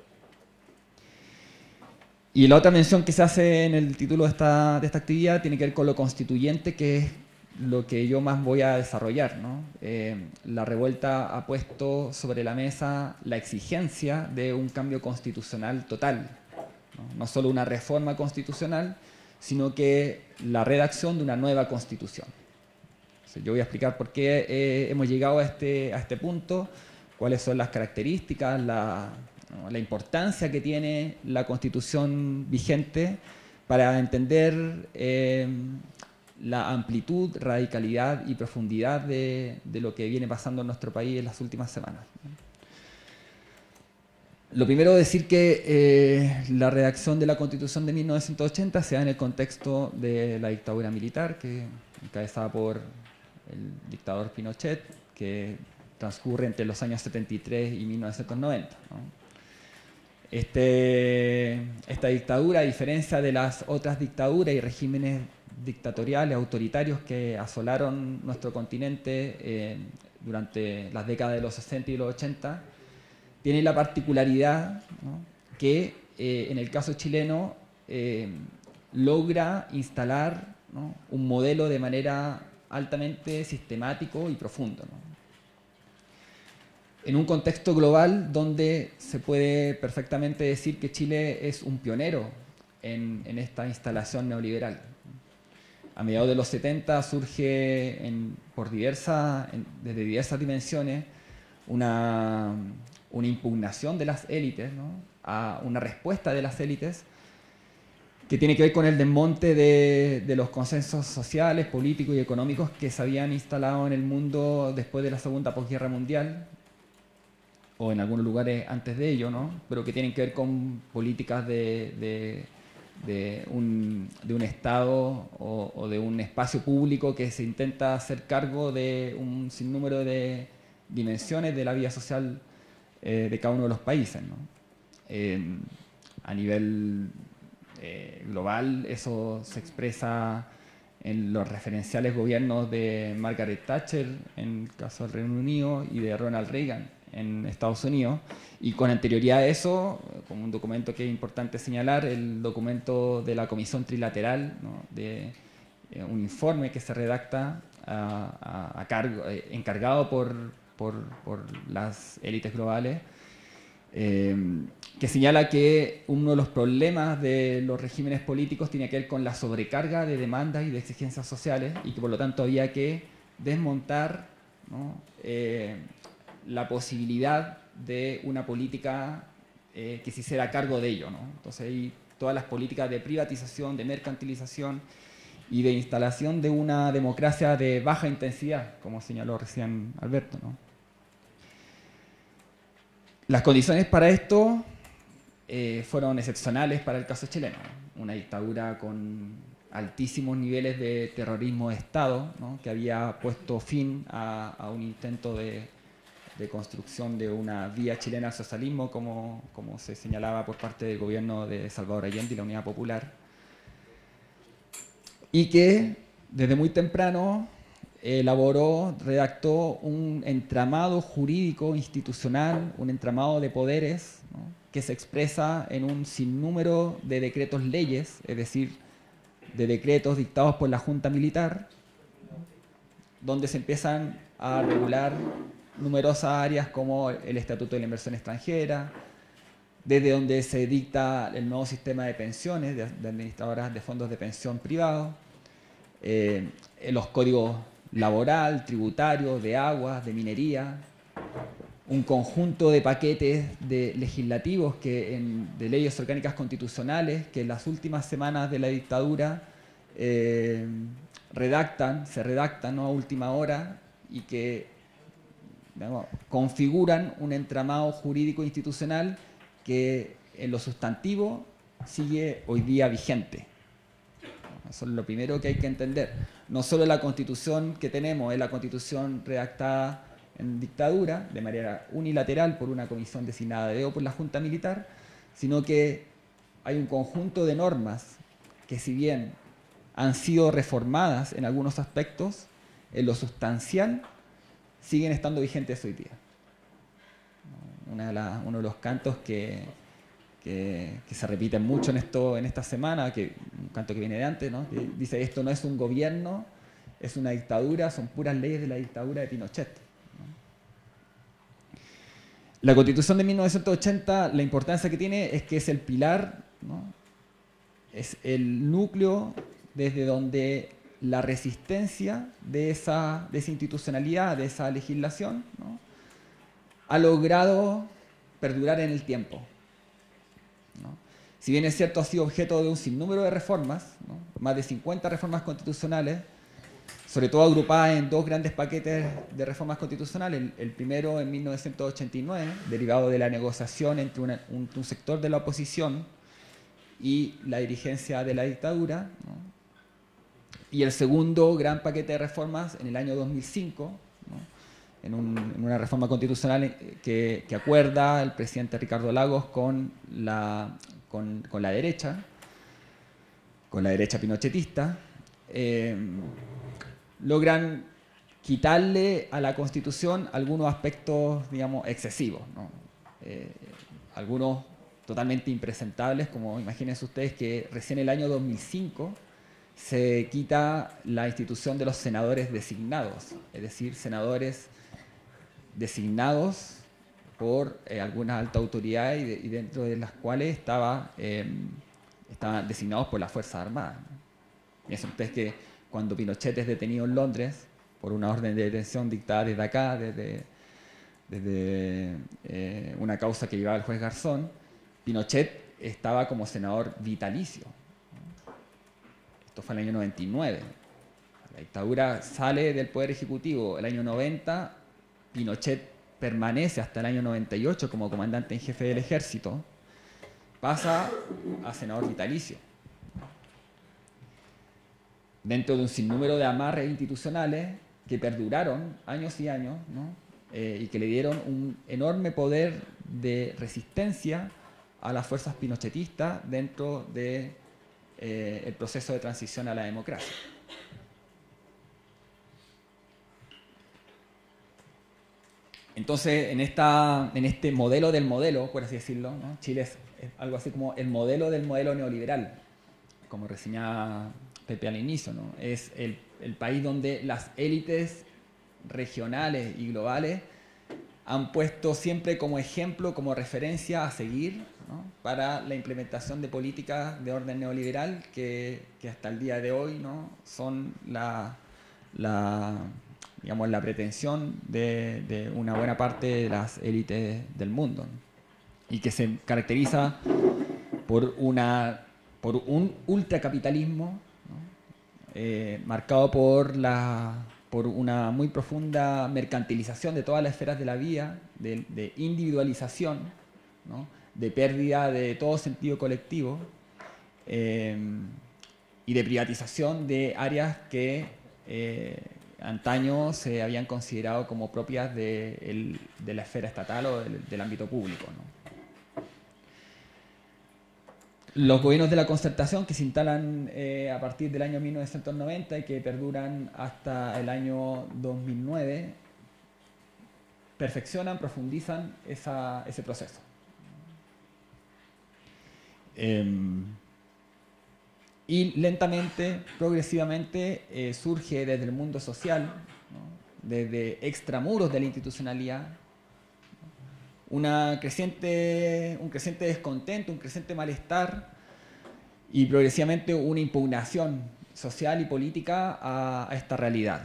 Y la otra mención que se hace en el título de esta, de esta actividad tiene que ver con lo constituyente, que es lo que yo más voy a desarrollar, ¿no? Eh, la revuelta ha puesto sobre la mesa la exigencia de un cambio constitucional total, ¿no? No solo una reforma constitucional, sino que la redacción de una nueva constitución. Entonces, yo voy a explicar por qué eh, hemos llegado a este, a este punto, cuáles son las características, la, ¿no? la importancia que tiene la constitución vigente para entender eh, la amplitud, radicalidad y profundidad de, de lo que viene pasando en nuestro país en las últimas semanas. Lo primero es decir que eh, la redacción de la Constitución de mil novecientos ochenta se da en el contexto de la dictadura militar, que encabezada por el dictador Pinochet, que transcurre entre los años setenta y tres y mil novecientos noventa, ¿no? Este, esta dictadura, a diferencia de las otras dictaduras y regímenes dictatoriales, autoritarios que asolaron nuestro continente eh, durante las décadas de los sesenta y los ochenta, tiene la particularidad, ¿no? que eh, en el caso chileno eh, logra instalar, ¿no? un modelo de manera altamente sistemático y profundo, ¿no? En un contexto global donde se puede perfectamente decir que Chile es un pionero en, en esta instalación neoliberal. A mediados de los setenta surge en, por diversas, en, desde diversas dimensiones una, una impugnación de las élites, ¿no? a una respuesta de las élites que tiene que ver con el desmonte de, de los consensos sociales, políticos y económicos que se habían instalado en el mundo después de la Segunda Posguerra Mundial, o en algunos lugares antes de ello, ¿no? pero que tienen que ver con políticas de, de, de, un, de un Estado o, o de un espacio público que se intenta hacer cargo de un sinnúmero de dimensiones de la vida social eh, de cada uno de los países, ¿no? Eh, a nivel eh, global, eso se expresa en los referenciales gobiernos de Margaret Thatcher, en el caso del Reino Unido, y de Ronald Reagan, en Estados Unidos, y con anterioridad a eso, como un documento que es importante señalar, el documento de la Comisión Trilateral, ¿no? de eh, un informe que se redacta a, a, a cargo, eh, encargado por, por, por las élites globales, eh, que señala que uno de los problemas de los regímenes políticos tiene que ver con la sobrecarga de demandas y de exigencias sociales, y que por lo tanto había que desmontar, ¿no? eh, la posibilidad de una política eh, que se hiciera a cargo de ello, ¿no? Entonces hay todas las políticas de privatización, de mercantilización y de instalación de una democracia de baja intensidad, como señaló recién Alberto, ¿no? Las condiciones para esto eh, fueron excepcionales para el caso chileno, ¿no? Una dictadura con altísimos niveles de terrorismo de Estado, ¿no? que había puesto fin a, a un intento de de construcción de una vía chilena al socialismo, como, como se señalaba por parte del gobierno de Salvador Allende y la Unidad Popular, y que desde muy temprano elaboró, redactó un entramado jurídico institucional, un entramado de poderes, ¿no? que se expresa en un sinnúmero de decretos leyes, es decir, de decretos dictados por la Junta Militar, ¿no? donde se empiezan a regular numerosas áreas como el Estatuto de la Inversión Extranjera, desde donde se dicta el nuevo sistema de pensiones, de, de administradoras de fondos de pensión privados, eh, los códigos laboral, tributario, de aguas, de minería, un conjunto de paquetes de legislativos que en, de leyes orgánicas constitucionales que en las últimas semanas de la dictadura eh, redactan, se redactan, ¿no?, a última hora, y que, digamos, configuran un entramado jurídico institucional que en lo sustantivo sigue hoy día vigente. Eso es lo primero que hay que entender. No solo la Constitución que tenemos es la Constitución redactada en dictadura, de manera unilateral por una comisión designada de o por la Junta Militar, sino que hay un conjunto de normas que, si bien han sido reformadas en algunos aspectos, en lo sustancial siguen estando vigentes hoy día. Una de la, uno de los cantos que, que, que se repiten mucho en, esto, en esta semana, que, un canto que viene de antes, ¿no?, que dice: esto no es un gobierno, es una dictadura, son puras leyes de la dictadura de Pinochet. La Constitución de mil novecientos ochenta, la importancia que tiene es que es el pilar, ¿no?, es el núcleo desde donde la resistencia de esa, de esa institucionalidad, de esa legislación, ¿no?, ha logrado perdurar en el tiempo, ¿no? Si bien es cierto, ha sido objeto de un sinnúmero de reformas, ¿no?, más de cincuenta reformas constitucionales, sobre todo agrupadas en dos grandes paquetes de reformas constitucionales. El, el primero en mil novecientos ochenta y nueve, derivado de la negociación entre una, un, un sector de la oposición y la dirigencia de la dictadura, ¿no?, y el segundo gran paquete de reformas en el año dos mil cinco, ¿no?, en, un, en una reforma constitucional que, que acuerda el presidente Ricardo Lagos con la, con, con la derecha, con la derecha pinochetista. Eh, logran quitarle a la Constitución algunos aspectos, digamos, excesivos, ¿no? Eh, algunos totalmente impresentables, como imagínense ustedes que recién en el año dos mil cinco se quita la institución de los senadores designados, es decir, senadores designados por eh, alguna alta autoridad y, de, y dentro de las cuales estaba, eh, estaban designados por las Fuerzas Armadas, ¿no? Piensen ustedes que cuando Pinochet es detenido en Londres por una orden de detención dictada desde acá, desde, desde eh, una causa que llevaba el juez Garzón, Pinochet estaba como senador vitalicio, ¿no? Esto fue en el año noventa y nueve. La dictadura sale del Poder Ejecutivo el año noventa, Pinochet permanece hasta el año noventa y ocho como comandante en jefe del ejército, pasa a senador vitalicio. Dentro de un sinnúmero de amarres institucionales que perduraron años y años, ¿no?, eh, y que le dieron un enorme poder de resistencia a las fuerzas pinochetistas dentro del de, eh, proceso de transición a la democracia. Entonces, en, esta, en este modelo del modelo, por así decirlo, ¿no?, Chile es, es algo así como el modelo del modelo neoliberal, como reseñaba Pepe al inicio, ¿no? Es el, el país donde las élites regionales y globales han puesto siempre como ejemplo, como referencia a seguir, ¿no?, para la implementación de políticas de orden neoliberal que, que hasta el día de hoy, ¿no?, son la, la, digamos, la pretensión de, de una buena parte de las élites del mundo, ¿no?, y que se caracteriza por, una, por un ultracapitalismo, Eh, marcado por, la, por una muy profunda mercantilización de todas las esferas de la vida, de, de individualización, ¿no?, de pérdida de todo sentido colectivo eh, y de privatización de áreas que eh, antaño se habían considerado como propias de, el, de la esfera estatal o del, del ámbito público, ¿no? Los gobiernos de la concertación que se instalan eh, a partir del año mil novecientos noventa y que perduran hasta el año dos mil nueve, perfeccionan, profundizan esa, ese proceso. Eh, y lentamente, progresivamente, eh, surge desde el mundo social, ¿no?, desde extramuros de la institucionalidad, ¿no?, una creciente, un creciente descontento, un creciente malestar y progresivamente una impugnación social y política a, a esta realidad,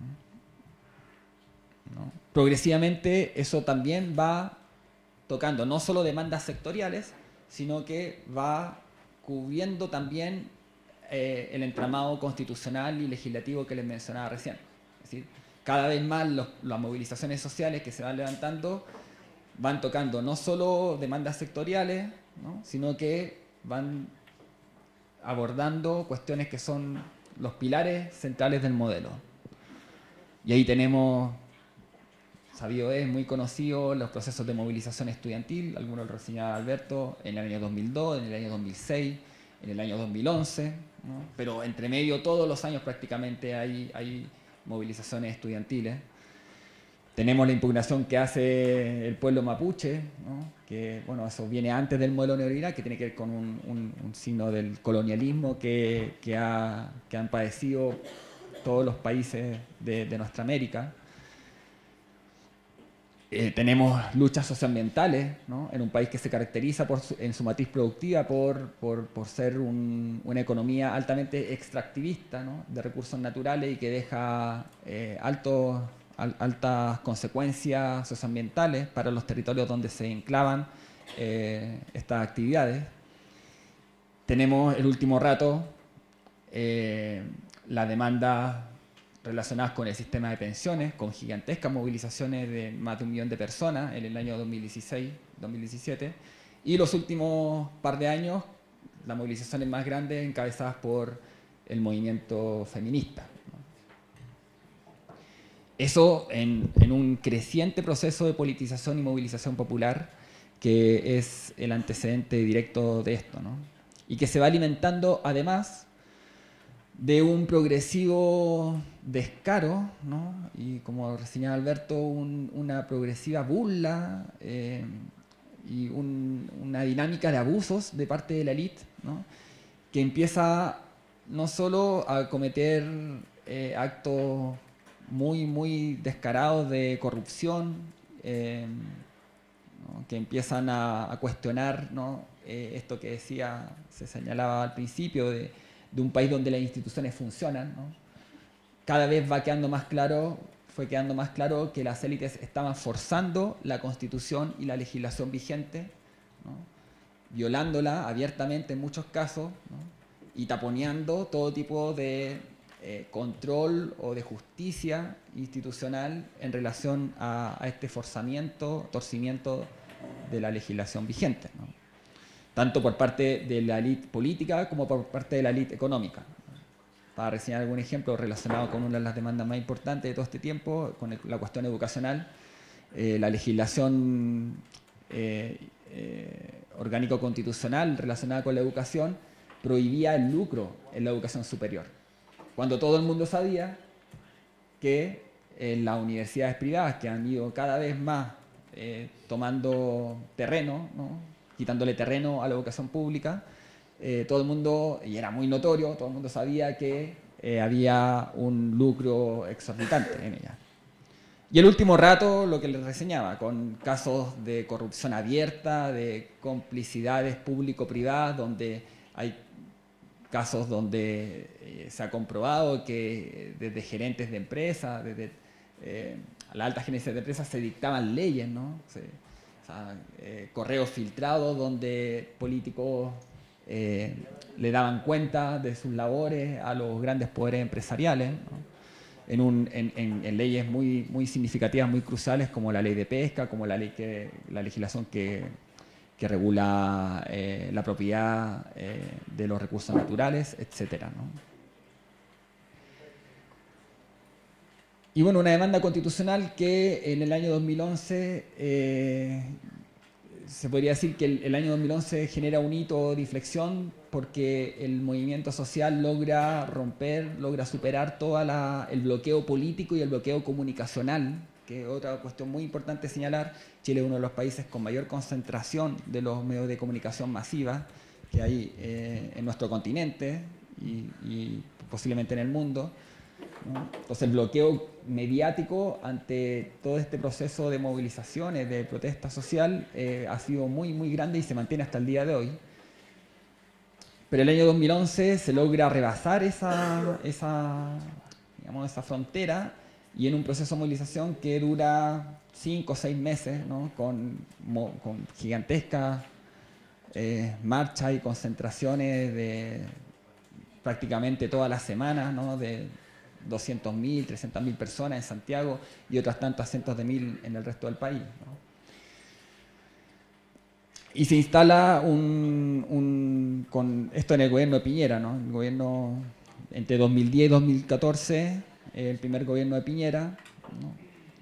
¿no? Progresivamente eso también va tocando no solo demandas sectoriales, sino que va cubriendo también eh, el entramado constitucional y legislativo que les mencionaba recién. Es decir, cada vez más los, las movilizaciones sociales que se van levantando van tocando no solo demandas sectoriales, ¿no?, sino que van abordando cuestiones que son los pilares centrales del modelo. Y ahí tenemos, sabido es, muy conocido, los procesos de movilización estudiantil, algunos lo reseñaba Alberto, en el año dos mil dos, en el año dos mil seis, en el año dos mil once, ¿no? Pero entre medio todos los años prácticamente hay, hay movilizaciones estudiantiles. Tenemos la impugnación que hace el pueblo mapuche, ¿no?, que bueno, eso viene antes del modelo neoliberal, que tiene que ver con un, un, un signo del colonialismo que, que, ha, que han padecido todos los países de, de nuestra América. Eh, tenemos luchas socioambientales, ¿no?, en un país que se caracteriza por su, en su matriz productiva por, por, por ser un, una economía altamente extractivista, ¿no?, de recursos naturales y que deja eh, altos... altas consecuencias socioambientales para los territorios donde se enclavan eh, estas actividades. Tenemos el último rato eh, las demandas relacionadas con el sistema de pensiones, con gigantescas movilizaciones de más de un millón de personas en el año dos mil dieciséis dos mil diecisiete, y los últimos par de años las movilizaciones más grandes encabezadas por el movimiento feminista. Eso en, en un creciente proceso de politización y movilización popular que es el antecedente directo de esto, ¿no?, y que se va alimentando además de un progresivo descaro, ¿no?, y como reseñaba Alberto, un, una progresiva burla eh, y un, una dinámica de abusos de parte de la élite, ¿no?, que empieza no solo a cometer eh, actos muy, muy descarados de corrupción, eh, ¿no?, que empiezan a, a cuestionar, ¿no?, eh, esto que decía, se señalaba al principio, de, de un país donde las instituciones funcionan, ¿no? Cada vez va quedando más claro, fue quedando más claro que las élites estaban forzando la Constitución y la legislación vigente, ¿no?, violándola abiertamente en muchos casos, ¿no?, y taponeando todo tipo de Eh, control o de justicia institucional en relación a, a este forzamiento, torcimiento de la legislación vigente, ¿no?, tanto por parte de la élite política como por parte de la élite económica. Para reseñar algún ejemplo relacionado con una de las demandas más importantes de todo este tiempo, con el, la cuestión educacional, eh, la legislación eh, eh, orgánico-constitucional relacionada con la educación prohibía el lucro en la educación superior, cuando todo el mundo sabía que en las universidades privadas, que han ido cada vez más eh, tomando terreno, ¿no?, quitándole terreno a la educación pública, eh, todo el mundo, y era muy notorio, todo el mundo sabía que eh, había un lucro exorbitante en ella. Y el último rato, lo que les reseñaba, con casos de corrupción abierta, de complicidades público-privadas, donde hay casos donde eh, se ha comprobado que desde gerentes de empresas, desde eh, la alta gerencia de empresas se dictaban leyes, ¿no? Se, o sea, eh, correos filtrados donde políticos eh, le daban cuenta de sus labores a los grandes poderes empresariales, ¿no?, en, un, en, en, en leyes muy, muy significativas, muy cruciales, como la ley de pesca, como la, ley que, la legislación que que regula eh, la propiedad eh, de los recursos naturales, etcétera, ¿no? Y bueno, una demanda constitucional que en el año dos mil once, eh, se podría decir que el, el año dos mil once genera un hito de inflexión porque el movimiento social logra romper, logra superar todo el bloqueo político y el bloqueo comunicacional, que es otra cuestión muy importante señalar. Chile es uno de los países con mayor concentración de los medios de comunicación masiva que hay eh, en nuestro continente y, y posiblemente en el mundo. ¿no? Entonces el bloqueo mediático ante todo este proceso de movilizaciones, de protesta social, eh, ha sido muy, muy grande y se mantiene hasta el día de hoy. Pero el año dos mil once se logra rebasar esa, esa, digamos, esa frontera, y en un proceso de movilización que dura cinco o seis meses, ¿no? con, con gigantescas eh, marchas y concentraciones de prácticamente todas las semanas, ¿no? de doscientas mil, trescientas mil personas en Santiago y otras tantas cientos de mil en el resto del país, ¿no? Y se instala un, un, con esto en el gobierno de Piñera, ¿no? El gobierno entre dos mil diez y dos mil catorce, el primer gobierno de Piñera, ¿no?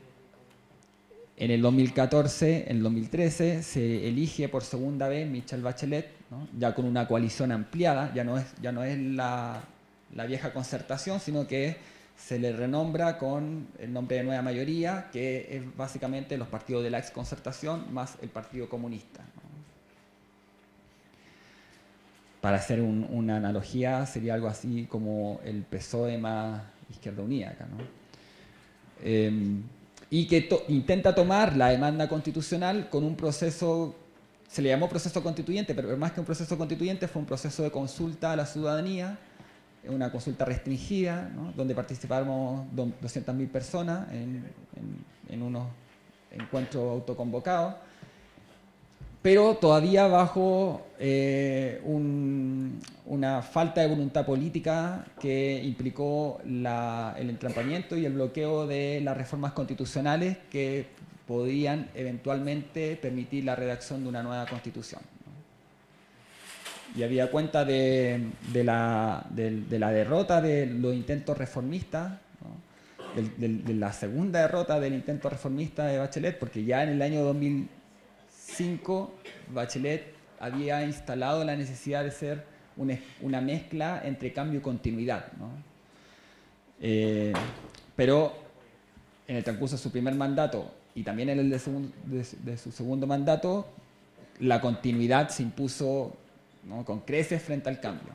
En el dos mil catorce, en el dos mil trece, se elige por segunda vez Michelle Bachelet, ¿no? Ya con una coalición ampliada, ya no es, ya no es la, la vieja concertación, sino que se le renombra con el nombre de nueva mayoría, que es básicamente los partidos de la ex concertación más el Partido Comunista, ¿no? Para hacer un, una analogía, sería algo así como el P S O E más Izquierda Unida acá, ¿no? Eh, y que to intenta tomar la demanda constitucional con un proceso, se le llamó proceso constituyente, pero más que un proceso constituyente fue un proceso de consulta a la ciudadanía, una consulta restringida, ¿no? Donde participamos doscientas mil personas en, en, en unos encuentros autoconvocados, pero todavía bajo eh, un, una falta de voluntad política que implicó la, el entrampamiento y el bloqueo de las reformas constitucionales que podían eventualmente permitir la redacción de una nueva constitución, ¿no? Y había cuenta de, de, la, de, de la derrota de los intentos reformistas, ¿no? de, de, de la segunda derrota del intento reformista de Bachelet, porque ya en el año dos mil cinco Bachelet había instalado la necesidad de ser una, una mezcla entre cambio y continuidad, ¿no? Eh, pero en el transcurso de su primer mandato y también en el de su, de, de su segundo mandato, la continuidad se impuso, ¿no? con creces frente al cambio.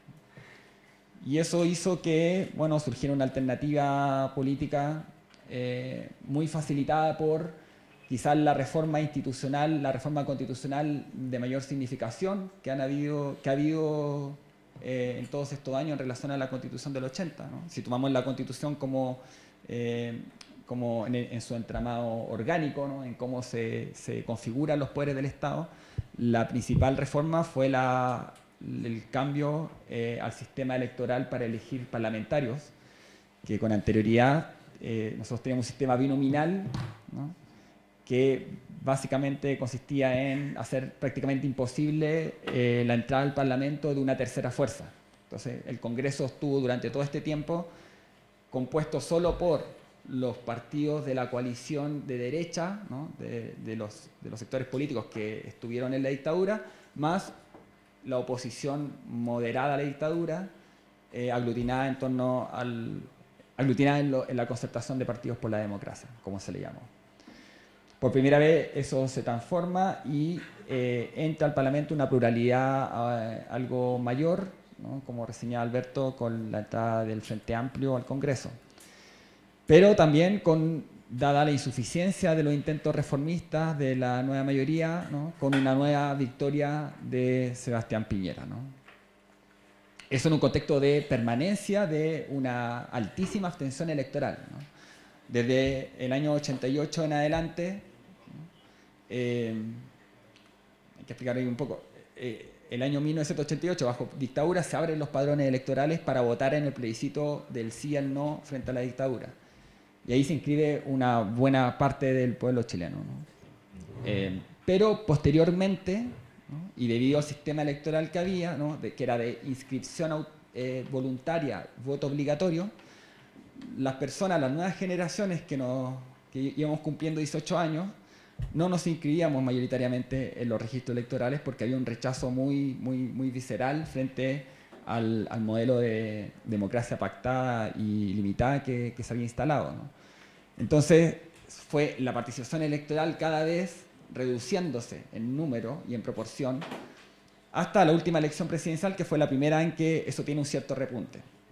Y eso hizo que, bueno, surgiera una alternativa política eh, muy facilitada por quizás la reforma institucional, la reforma constitucional de mayor significación que, han habido, que ha habido eh, en todos estos años en relación a la Constitución del ochenta, ¿no? Si tomamos la Constitución como, eh, como en, en su entramado orgánico, ¿no? En cómo se, se configuran los poderes del Estado, la principal reforma fue la, el cambio eh, al sistema electoral para elegir parlamentarios, que con anterioridad eh, nosotros teníamos un sistema binominal, ¿no? Que básicamente consistía en hacer prácticamente imposible eh, la entrada al Parlamento de una tercera fuerza. Entonces, el Congreso estuvo durante todo este tiempo compuesto solo por los partidos de la coalición de derecha, ¿no? de, de, los, de los sectores políticos que estuvieron en la dictadura, más la oposición moderada a la dictadura, eh, aglutinada en torno al, aglutinada en, lo, en la concertación de partidos por la democracia, como se le llamó. Por primera vez eso se transforma y eh, entra al Parlamento una pluralidad eh, algo mayor, ¿no? Como reseñaba Alberto, con la entrada del Frente Amplio al Congreso. Pero también, con, dada la insuficiencia de los intentos reformistas de la nueva mayoría, ¿no? Con una nueva victoria de Sebastián Piñera, ¿no? Eso en un contexto de permanencia de una altísima abstención electoral, ¿no? Desde el año ochenta y ocho en adelante, eh, hay que explicar ahí un poco, eh, el año mil novecientos ochenta y ocho, bajo dictadura, se abren los padrones electorales para votar en el plebiscito del sí al no frente a la dictadura. Y ahí se inscribe una buena parte del pueblo chileno, ¿no? Eh, pero posteriormente, ¿no? Y debido al sistema electoral que había, ¿no? de, que era de inscripción eh, voluntaria, voto obligatorio, las personas, las nuevas generaciones que, nos, que íbamos cumpliendo dieciocho años, no nos inscribíamos mayoritariamente en los registros electorales porque había un rechazo muy, muy, muy visceral frente al, al modelo de democracia pactada y limitada que, que se había instalado, ¿no? Entonces fue la participación electoral cada vez reduciéndose en número y en proporción hasta la última elección presidencial, que fue la primera en que eso tiene un cierto repunte,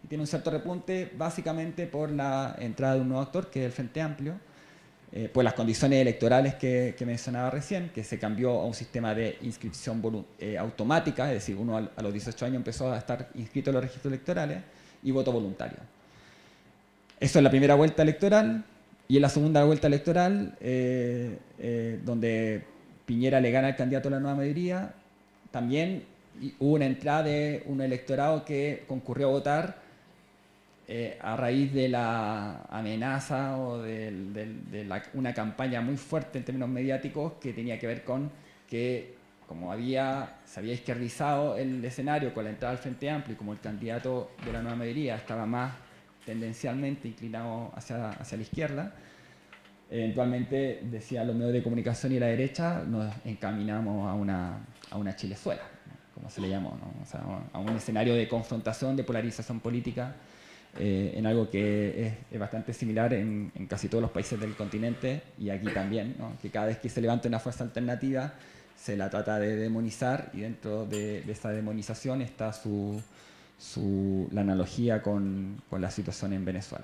y tiene un cierto repunte básicamente por la entrada de un nuevo actor, que es el Frente Amplio, eh, por las condiciones electorales que, que mencionaba recién, que se cambió a un sistema de inscripción eh, automática, es decir, uno a, a los dieciocho años empezó a estar inscrito en los registros electorales, y voto voluntario. Eso es la primera vuelta electoral, y en la segunda vuelta electoral, eh, eh, donde Piñera le gana al candidato a la nueva mayoría, también hubo una entrada de un electorado que concurrió a votar eh, a raíz de la amenaza o de, de, de la, una campaña muy fuerte en términos mediáticos que tenía que ver con que, como había, se había izquierdizado el escenario con la entrada al Frente Amplio y como el candidato de la nueva mayoría estaba más tendencialmente inclinado hacia, hacia la izquierda, eventualmente, decían los medios de comunicación y la derecha, nos encaminamos a una, a una Chilezuela, ¿no? Como se le llamó, ¿no? O sea, a un escenario de confrontación, de polarización política, eh, en algo que es, es bastante similar en, en casi todos los países del continente y aquí también, ¿no? Que cada vez que se levanta una fuerza alternativa se la trata de demonizar, y dentro de, de esa demonización está su, su, la analogía con, con la situación en Venezuela.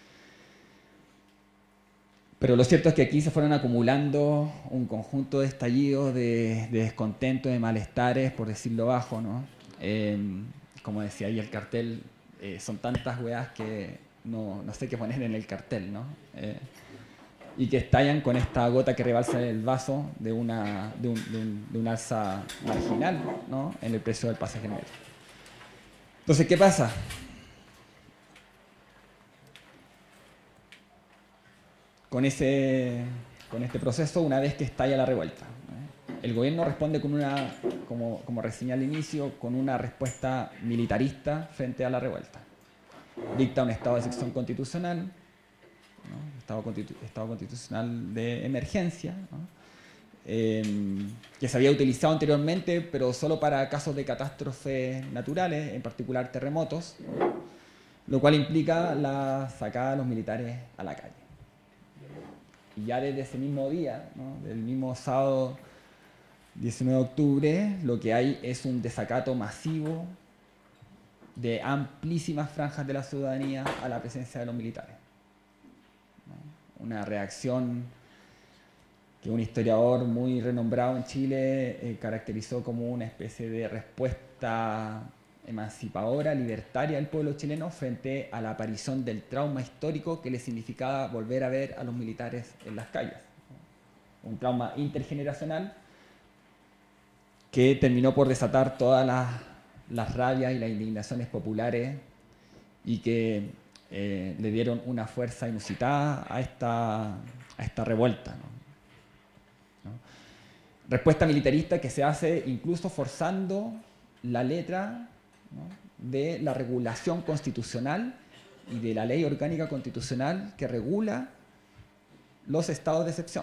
Pero lo cierto es que aquí se fueron acumulando un conjunto de estallidos, de, de descontento, de malestares, por decirlo bajo, ¿no? Eh, como decía ahí el cartel, eh, son tantas weas que no, no sé qué poner en el cartel, ¿no? Eh, y que estallan con esta gota que rebalsa el vaso de una, de un, de un, de un alza marginal, ¿no? En el precio del pasaje medio. Entonces, ¿qué pasa? Con, ese, con este proceso, una vez que estalla la revuelta, ¿no? El gobierno responde con una, como, como reseñé al inicio, con una respuesta militarista frente a la revuelta. Dicta un estado de excepción constitucional, ¿no? estado, constitu estado constitucional de emergencia, ¿no? eh, que se había utilizado anteriormente, pero solo para casos de catástrofes naturales, en particular terremotos, ¿no? Lo cual implica la sacada de los militares a la calle. Y ya desde ese mismo día, ¿no? Del mismo sábado diecinueve de octubre, lo que hay es un desacato masivo de amplísimas franjas de la ciudadanía a la presencia de los militares, ¿no? Una reacción que un historiador muy renombrado en Chile eh, caracterizó como una especie de respuesta emancipadora, libertaria del pueblo chileno frente a la aparición del trauma histórico que le significaba volver a ver a los militares en las calles. Un trauma intergeneracional que terminó por desatar todas las, las rabias y las indignaciones populares y que eh, le dieron una fuerza inusitada a esta, a esta revuelta, ¿no? ¿No? Respuesta militarista que se hace incluso forzando la letra, ¿no? de la regulación constitucional y de la ley orgánica constitucional que regula los estados de excepción.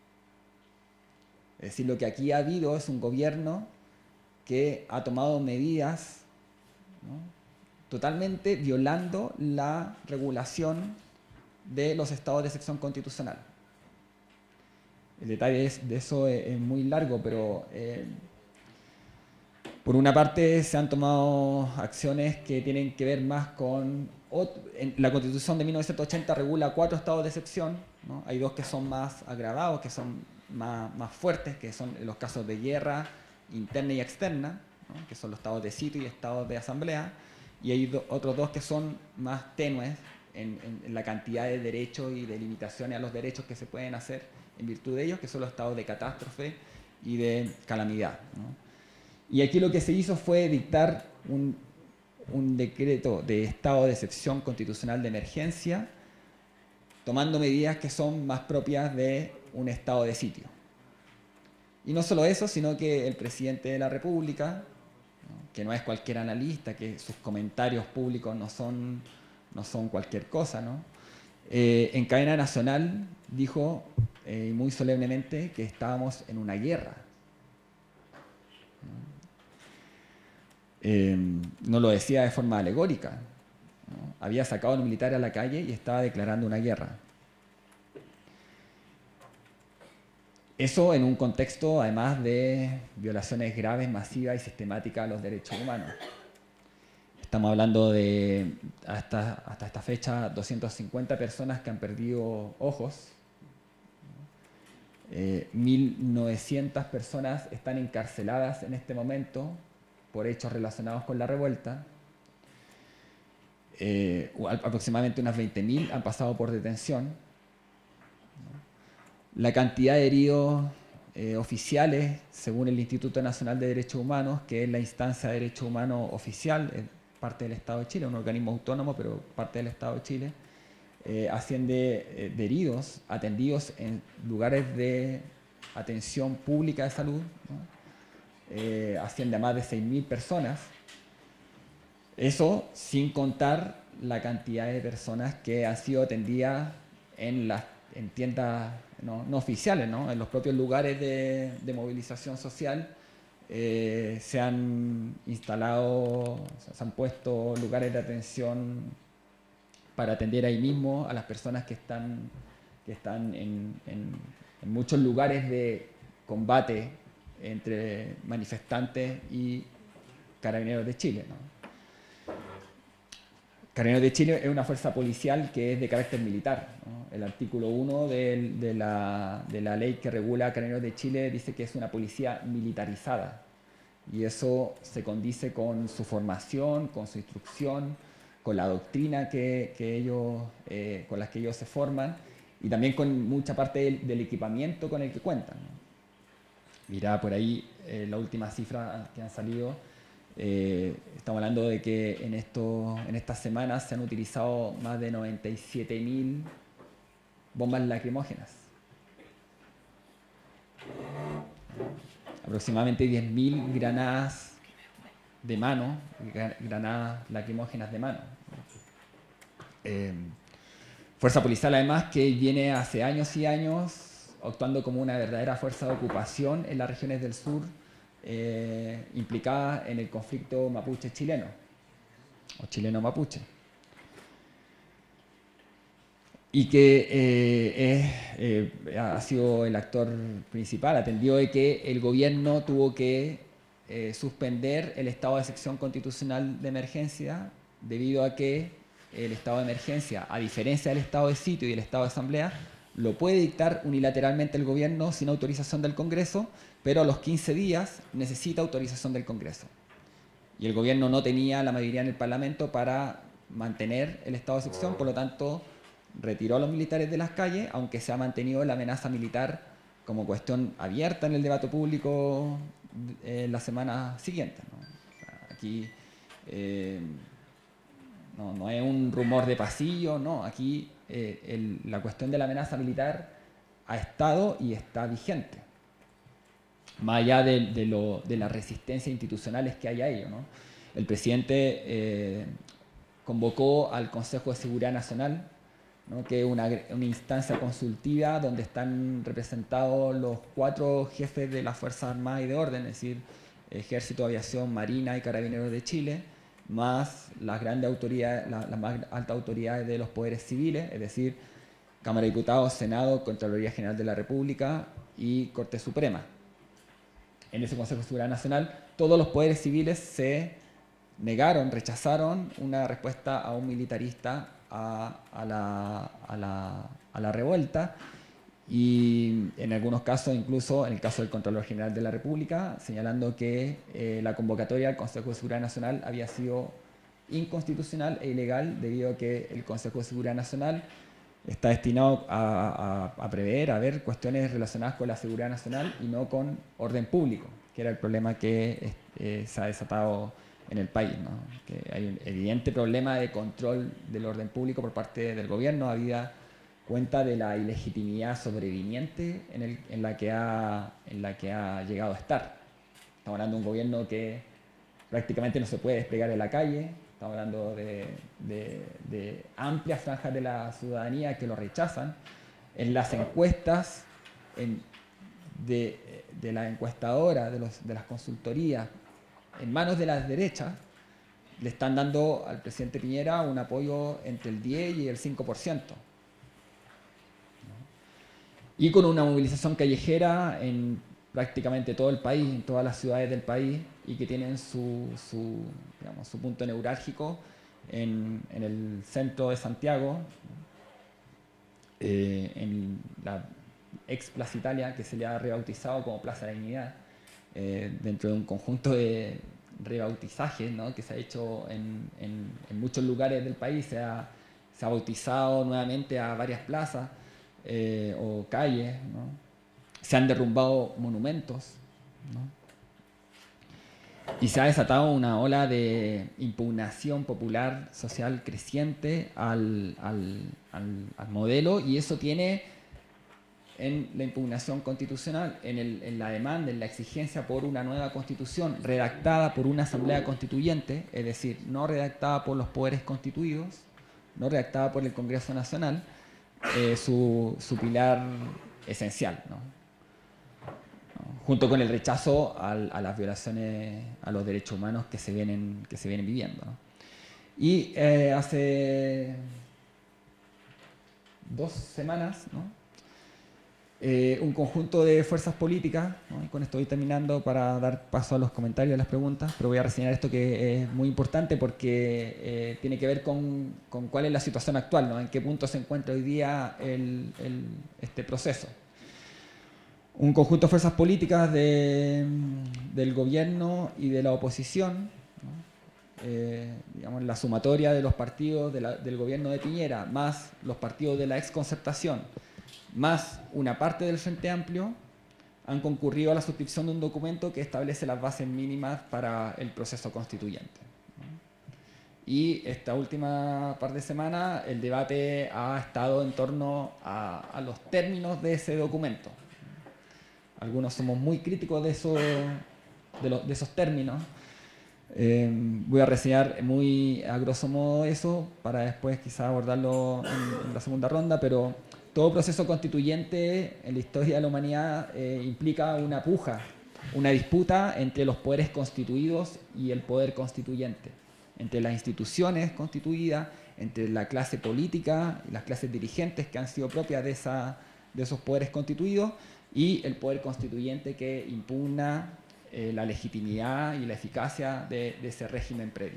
Es decir, lo que aquí ha habido es un gobierno que ha tomado medidas, ¿no? totalmente violando la regulación de los estados de excepción constitucional. El detalle es, de eso es, es muy largo, pero eh, por una parte se han tomado acciones que tienen que ver más con... En la Constitución de mil novecientos ochenta regula cuatro estados de excepción, ¿no? Hay dos que son más agravados, que son más, más fuertes, que son los casos de guerra interna y externa, ¿no? Que son los estados de sitio y estados de asamblea, y hay do, otros dos que son más tenues en, en, en la cantidad de derechos y de limitaciones a los derechos que se pueden hacer en virtud de ellos, que son los estados de catástrofe y de calamidad, ¿no? Y aquí lo que se hizo fue dictar un, un decreto de estado de excepción constitucional de emergencia, tomando medidas que son más propias de un estado de sitio. Y no solo eso, sino que el presidente de la República, ¿no? que no es cualquier analista, que sus comentarios públicos no son, no son cualquier cosa, ¿no? eh, en cadena nacional dijo eh, muy solemnemente que estábamos en una guerra. Eh, no lo decía de forma alegórica, ¿no? Había sacado a los militares a la calle y estaba declarando una guerra. Eso en un contexto, además, de violaciones graves, masivas y sistemáticas a los derechos humanos. estamos hablando de, hasta, hasta esta fecha, doscientas cincuenta personas que han perdido ojos. Eh, mil novecientas personas están encarceladas en este momento por hechos relacionados con la revuelta. Eh, aproximadamente unas veinte mil han pasado por detención. La cantidad de heridos eh, oficiales, según el Instituto Nacional de Derechos Humanos, que es la instancia de derechos humanos oficial, es parte del Estado de Chile, un organismo autónomo, pero parte del Estado de Chile, eh, asciende eh, de heridos atendidos en lugares de atención pública de salud, ¿no? eh, asciende a más de seis mil personas. Eso sin contar la cantidad de personas que han sido atendidas en, las, en tiendas no, no oficiales, ¿no? En los propios lugares de, de movilización social. Eh, se han instalado, se han puesto lugares de atención para atender ahí mismo a las personas que están, que están en, en, en muchos lugares de combate entre manifestantes y Carabineros de Chile, ¿no? Carabineros de Chile es una fuerza policial que es de carácter militar, ¿no? El artículo uno de, de, la, de la ley que regula Carabineros de Chile dice que es una policía militarizada, y eso se condice con su formación, con su instrucción, con la doctrina que, que ellos, eh, con la que ellos se forman, y también con mucha parte del, del equipamiento con el que cuentan, ¿no? Mirá por ahí eh, la última cifra que han salido. Eh, estamos hablando de que en, esto, en estas semanas se han utilizado más de noventa y siete mil bombas lacrimógenas. Aproximadamente diez mil granadas de mano, granadas lacrimógenas de mano. Eh, fuerza policial además que viene hace años y años actuando como una verdadera fuerza de ocupación en las regiones del sur, Eh, implicada en el conflicto mapuche-chileno o chileno-mapuche, y que eh, es, eh, ha sido el actor principal, atendió de que el gobierno tuvo que eh, suspender el estado de excepción constitucional de emergencia debido a que el estado de emergencia, a diferencia del estado de sitio y el estado de asamblea, lo puede dictar unilateralmente el gobierno sin autorización del Congreso, pero a los quince días necesita autorización del Congreso. Y el gobierno no tenía la mayoría en el Parlamento para mantener el estado de excepción, por lo tanto retiró a los militares de las calles, aunque se ha mantenido la amenaza militar como cuestión abierta en el debate público en la semana siguiente, ¿no? Aquí eh, no, no es un rumor de pasillo, no, aquí eh, el, la cuestión de la amenaza militar ha estado y está vigente, más allá de, de, lo, de las resistencias institucionales que hay a ello, ¿no? El presidente eh, convocó al Consejo de Seguridad Nacional, ¿no? Que es una, una instancia consultiva donde están representados los cuatro jefes de las Fuerzas Armadas y de Orden, es decir, Ejército, Aviación, Marina y Carabineros de Chile, más las grandes autoridades, la, las más altas autoridades de los poderes civiles, es decir, Cámara de Diputados, Senado, Contraloría General de la República y Corte Suprema. En ese Consejo de Seguridad Nacional, todos los poderes civiles se negaron, rechazaron una respuesta a un militarista a, a, la, a, la, a la revuelta, y en algunos casos, incluso en el caso del Contralor General de la República, señalando que eh, la convocatoria al Consejo de Seguridad Nacional había sido inconstitucional e ilegal debido a que el Consejo de Seguridad Nacional está destinado a, a, a prever, a ver cuestiones relacionadas con la seguridad nacional y no con orden público, que era el problema que eh, se ha desatado en el país, ¿no? Que hay un evidente problema de control del orden público por parte del gobierno, habida cuenta de la ilegitimidad sobreviniente en, el, en, la que ha, en la que ha llegado a estar. Estamos hablando de un gobierno que prácticamente no se puede desplegar en la calle. Estamos hablando de, de, de amplias franjas de la ciudadanía que lo rechazan. En las encuestas en, de, de la encuestadora, de, los, de las consultorías, en manos de las derechas, le están dando al presidente Piñera un apoyo entre el diez y el cinco por ciento. Y con una movilización callejera en prácticamente todo el país, en todas las ciudades del país, y que tienen su, su, digamos, su punto neurálgico en, en el centro de Santiago, eh, en la ex Plaza Italia, que se le ha rebautizado como Plaza de la Dignidad, eh, dentro de un conjunto de rebautizajes, ¿no?, que se ha hecho en, en, en muchos lugares del país. Se ha, se ha bautizado nuevamente a varias plazas eh, o calles, ¿no? Se han derrumbado monumentos, ¿no? Y se ha desatado una ola de impugnación popular social creciente al, al, al, al modelo, y eso tiene en la impugnación constitucional, en, el, en la demanda, en la exigencia por una nueva constitución redactada por una asamblea constituyente, es decir, no redactada por los poderes constituidos, no redactada por el Congreso Nacional, eh, su, su pilar esencial, ¿no? Junto con el rechazo al, a las violaciones a los derechos humanos que se vienen, que se vienen viviendo, ¿no? Y eh, hace dos semanas, ¿no?, eh, un conjunto de fuerzas políticas, ¿no?, y con esto voy terminando para dar paso a los comentarios y a las preguntas, pero voy a reseñar esto que es muy importante porque eh, tiene que ver con, con cuál es la situación actual, ¿no?, en qué punto se encuentra hoy día el, el, este proceso. Un conjunto de fuerzas políticas de, del gobierno y de la oposición, ¿no?, eh, digamos, la sumatoria de los partidos de la, del gobierno de Piñera, más los partidos de la exconcertación, más una parte del Frente Amplio, han concurrido a la suscripción de un documento que establece las bases mínimas para el proceso constituyente, ¿no? Y esta última par de semanas el debate ha estado en torno a, a los términos de ese documento. Algunos somos muy críticos de, eso, de, lo, de esos términos. Eh, voy a reseñar muy a grosso modo eso para después quizás abordarlo en, en la segunda ronda, pero todo proceso constituyente en la historia de la humanidad eh, implica una puja, una disputa entre los poderes constituidos y el poder constituyente, entre las instituciones constituidas, entre la clase política y las clases dirigentes que han sido propias de, esa, de esos poderes constituidos, y el poder constituyente que impugna eh, la legitimidad y la eficacia de, de ese régimen previo.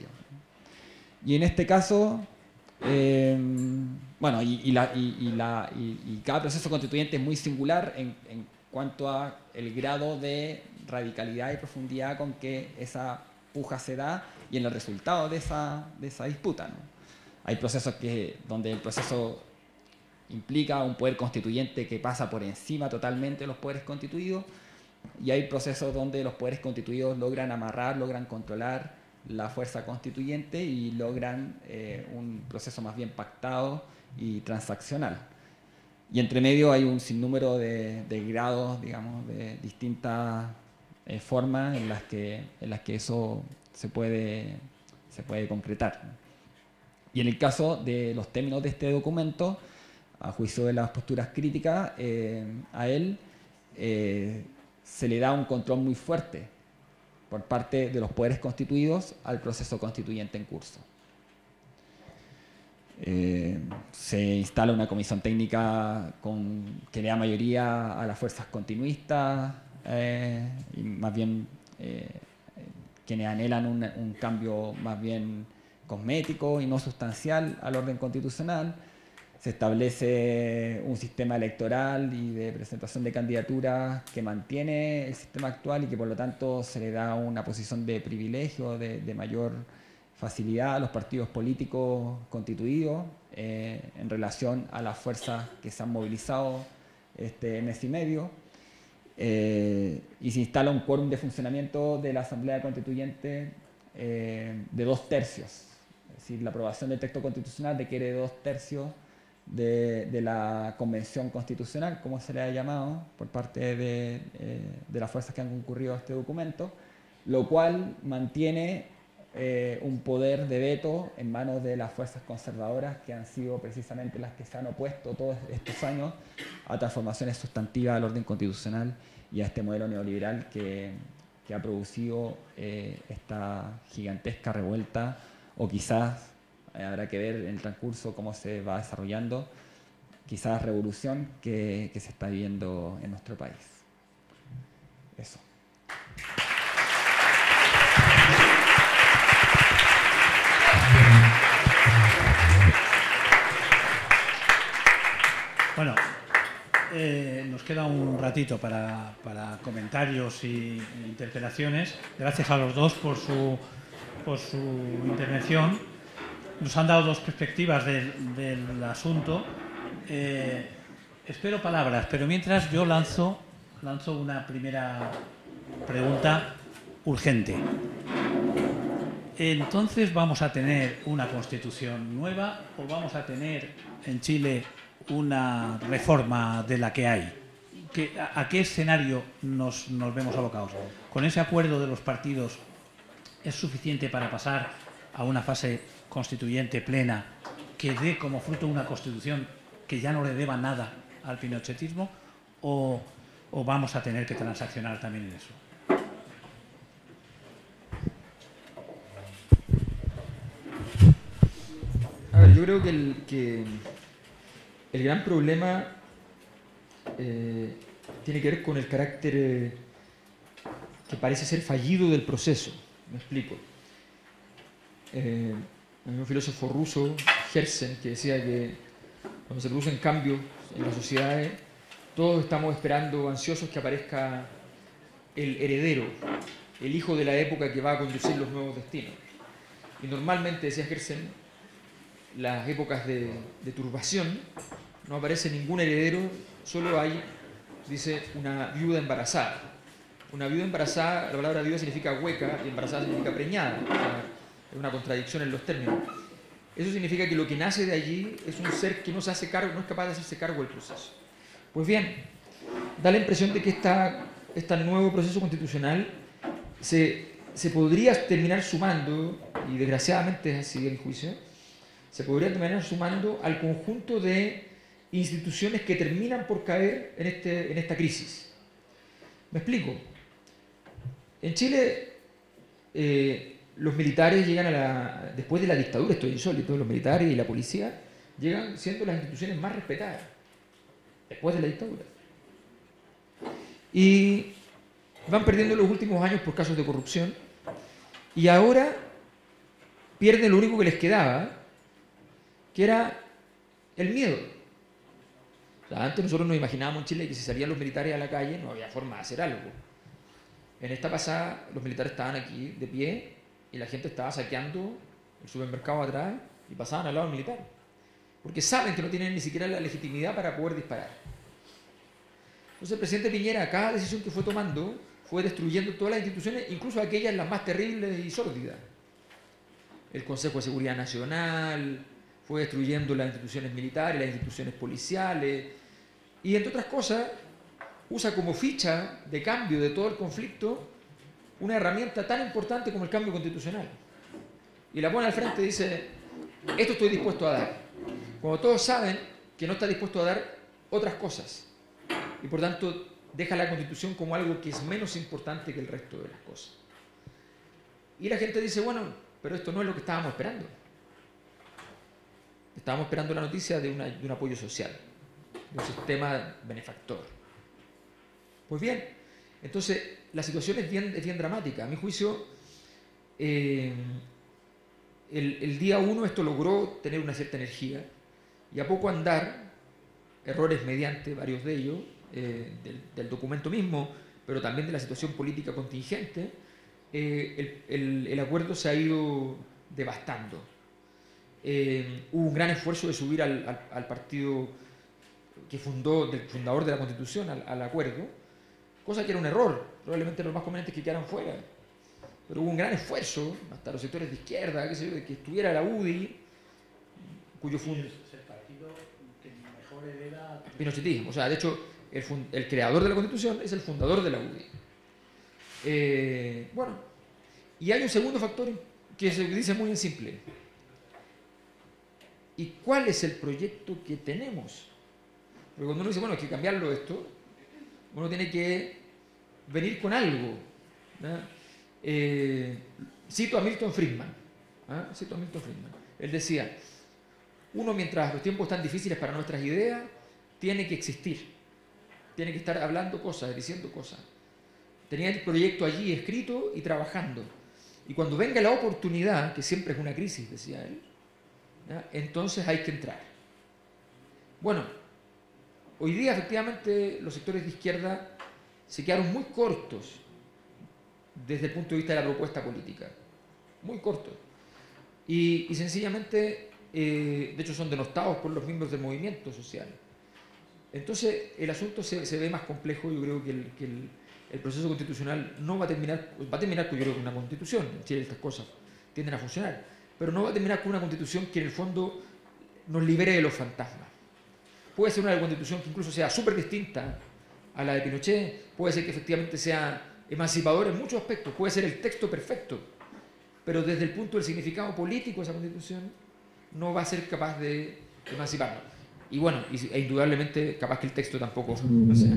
Y en este caso, eh, bueno, y, y, la, y, y, la, y, y cada proceso constituyente es muy singular en, en cuanto a el grado de radicalidad y profundidad con que esa puja se da y en el resultado de esa, de esa disputa, ¿no? Hay procesos que, donde el proceso implica un poder constituyente que pasa por encima totalmente de los poderes constituidos, y hay procesos donde los poderes constituidos logran amarrar, logran controlar la fuerza constituyente y logran eh, un proceso más bien pactado y transaccional. Y entre medio hay un sinnúmero de, de grados, digamos, de distintas eh, formas en las que, en las que eso se puede, se puede concretar. Y en el caso de los términos de este documento, a juicio de las posturas críticas, eh, a él eh, se le da un control muy fuerte por parte de los poderes constituidos al proceso constituyente en curso. Eh, se instala una comisión técnica con, que le da mayoría a las fuerzas continuistas, eh, y más bien eh, quienes anhelan un, un cambio más bien cosmético y no sustancial al orden constitucional. Se establece un sistema electoral y de presentación de candidaturas que mantiene el sistema actual y que por lo tanto se le da una posición de privilegio, de, de mayor facilidad a los partidos políticos constituidos eh, en relación a las fuerzas que se han movilizado este mes y medio. Eh, y se instala un quórum de funcionamiento de la Asamblea Constituyente eh, de dos tercios. Es decir, la aprobación del texto constitucional requiere dos tercios De, de la Convención Constitucional, como se le ha llamado, por parte de, eh, de las fuerzas que han concurrido a este documento, lo cual mantiene eh, un poder de veto en manos de las fuerzas conservadoras, que han sido precisamente las que se han opuesto todos estos años a transformaciones sustantivas del orden constitucional y a este modelo neoliberal que, que ha producido eh, esta gigantesca revuelta, o quizás habrá que ver en el transcurso cómo se va desarrollando, quizás revolución que, que se está viviendo en nuestro país. Eso. Bueno, eh, nos queda un ratito para, para comentarios y interpelaciones. Gracias a los dos por su, por su intervención. Nos han dado dos perspectivas del, del asunto. Eh, espero palabras, pero mientras yo lanzo, lanzo una primera pregunta urgente. Entonces, ¿vamos a tener una constitución nueva o vamos a tener en Chile una reforma de la que hay? ¿Qué, a, ¿A qué escenario nos, nos vemos abocados? ¿Con ese acuerdo de los partidos es suficiente para pasar a una fase constituyente plena que dé como fruto una constitución que ya no le deba nada al pinochetismo, o, o vamos a tener que transaccionar también en eso? A ver, yo creo que el, que el gran problema eh, tiene que ver con el carácter eh, que parece ser fallido del proceso. Me explico. Eh, hay un filósofo ruso, Herzen, que decía que cuando se producen cambios en las sociedades, todos estamos esperando, ansiosos, que aparezca el heredero, el hijo de la época que va a conducir los nuevos destinos. Y normalmente, decía Herzen, las épocas de, de turbación no aparece ningún heredero, solo hay, dice, una viuda embarazada. Una viuda embarazada, la palabra viuda significa hueca y embarazada significa preñada. O sea, es una contradicción en los términos. Eso significa que lo que nace de allí es un ser que no se hace cargo, no es capaz de hacerse cargo del proceso. Pues bien, da la impresión de que esta, este nuevo proceso constitucional se, se podría terminar sumando, y desgraciadamente es así el juicio, se podría terminar sumando al conjunto de instituciones que terminan por caer en, este, en esta crisis. ¿Me explico? En Chile, eh, los militares llegan a la... Después de la dictadura, esto es insólito, los militares y la policía llegan siendo las instituciones más respetadas después de la dictadura. Y van perdiendo los últimos años por casos de corrupción, y ahora pierden lo único que les quedaba, que era el miedo. O sea, antes nosotros nos imaginábamos en Chile que si salían los militares a la calle no había forma de hacer algo. En esta pasada los militares estaban aquí de pie y la gente estaba saqueando el supermercado atrás y pasaban al lado del militar. Porque saben que no tienen ni siquiera la legitimidad para poder disparar. Entonces el presidente Piñera, cada decisión que fue tomando, fue destruyendo todas las instituciones, incluso aquellas las más terribles y sórdidas. El Consejo de Seguridad Nacional, fue destruyendo las instituciones militares, las instituciones policiales, y entre otras cosas, usa como ficha de cambio de todo el conflicto una herramienta tan importante como el cambio constitucional. Y la pone al frente y dice, esto estoy dispuesto a dar. Cuando todos saben que no está dispuesto a dar otras cosas. Y por tanto, deja la Constitución como algo que es menos importante que el resto de las cosas. Y la gente dice, bueno, pero esto no es lo que estábamos esperando. Estábamos esperando la noticia de, una, de un apoyo social, de un sistema benefactor. Pues bien, entonces la situación es bien, es bien dramática. A mi juicio, eh, el, el día uno esto logró tener una cierta energía, y a poco andar, errores mediante varios de ellos, eh, del, del documento mismo, pero también de la situación política contingente, eh, el, el, el acuerdo se ha ido devastando. Eh, hubo un gran esfuerzo de subir al, al, al partido que fundó, del fundador de la Constitución, al, al acuerdo, cosa que era un error. Probablemente los más convenientes que quedaran fuera, pero hubo un gran esfuerzo, hasta los sectores de izquierda, qué sé yo, de que estuviera la U D I, cuyo fund... es el partido que mejor hereda pinochetismo. O sea, de hecho, el, fund... el creador de la Constitución es el fundador de la U D I. Eh, bueno, y hay un segundo factor que se dice muy en simple. ¿Y cuál es el proyecto que tenemos? Porque cuando uno dice, bueno, hay que cambiarlo esto, uno tiene que venir con algo. Eh, cito a Milton Friedman. ¿eh? Cito a Milton Friedman. Él decía, uno mientras los tiempos están difíciles para nuestras ideas, tiene que existir. Tiene que estar hablando cosas, diciendo cosas. tenía el proyecto allí escrito y trabajando. Y cuando venga la oportunidad, que siempre es una crisis, decía él, ¿ya? Entonces hay que entrar. Bueno, hoy día efectivamente los sectores de izquierda se quedaron muy cortos desde el punto de vista de la propuesta política. Muy cortos. Y, y sencillamente, eh, de hecho son denostados por los miembros del movimiento social. Entonces el asunto se, se ve más complejo. Yo creo que el, que el El proceso constitucional no va a terminar, va a terminar con, yo creo, con una constitución. En Chile estas cosas tienden a funcionar, pero no va a terminar con una constitución que en el fondo nos libere de los fantasmas. Puede ser una constitución que incluso sea súper distinta a la de Pinochet, puede ser que efectivamente sea emancipadora en muchos aspectos, puede ser el texto perfecto, pero desde el punto del significado político de esa constitución no va a ser capaz de emanciparnos. Y bueno, e indudablemente capaz que el texto tampoco, no sé.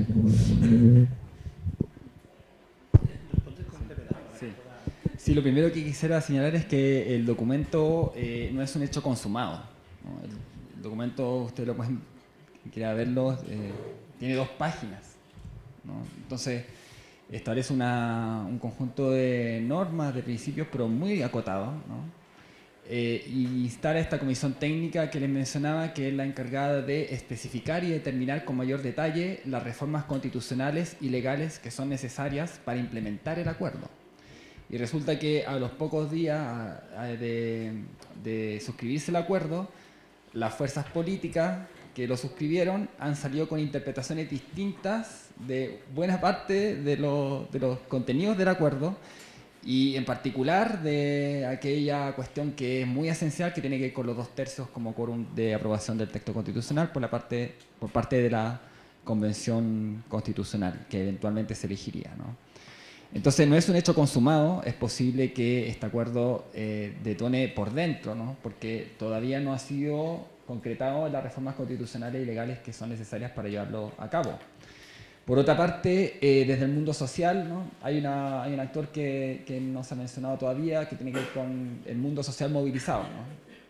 Sí, lo primero que quisiera señalar es que el documento eh, no es un hecho consumado, ¿no? El documento, ustedes lo pueden, quien quiera verlo, eh, tiene dos páginas, ¿no? Entonces, establece una, un conjunto de normas, de principios, pero muy acotados, ¿no? Eh, y instala esta comisión técnica que les mencionaba, que es la encargada de especificar y determinar con mayor detalle las reformas constitucionales y legales que son necesarias para implementar el acuerdo. Y resulta que a los pocos días de, de suscribirse el acuerdo, las fuerzas políticas que lo suscribieron han salido con interpretaciones distintas de buena parte de, lo, de los contenidos del acuerdo, y en particular de aquella cuestión que es muy esencial, que tiene que ver con los dos tercios como quórum de aprobación del texto constitucional por, la parte, por parte de la Convención Constitucional, que eventualmente se elegiría, ¿no? Entonces no es un hecho consumado, es posible que este acuerdo eh, detone por dentro, ¿no? Porque todavía no ha sido concretado las reformas constitucionales y legales que son necesarias para llevarlo a cabo. Por otra parte, eh, desde el mundo social, ¿no? hay, una, hay un actor que, que no se ha mencionado todavía, que tiene que ver con el mundo social movilizado, ¿no?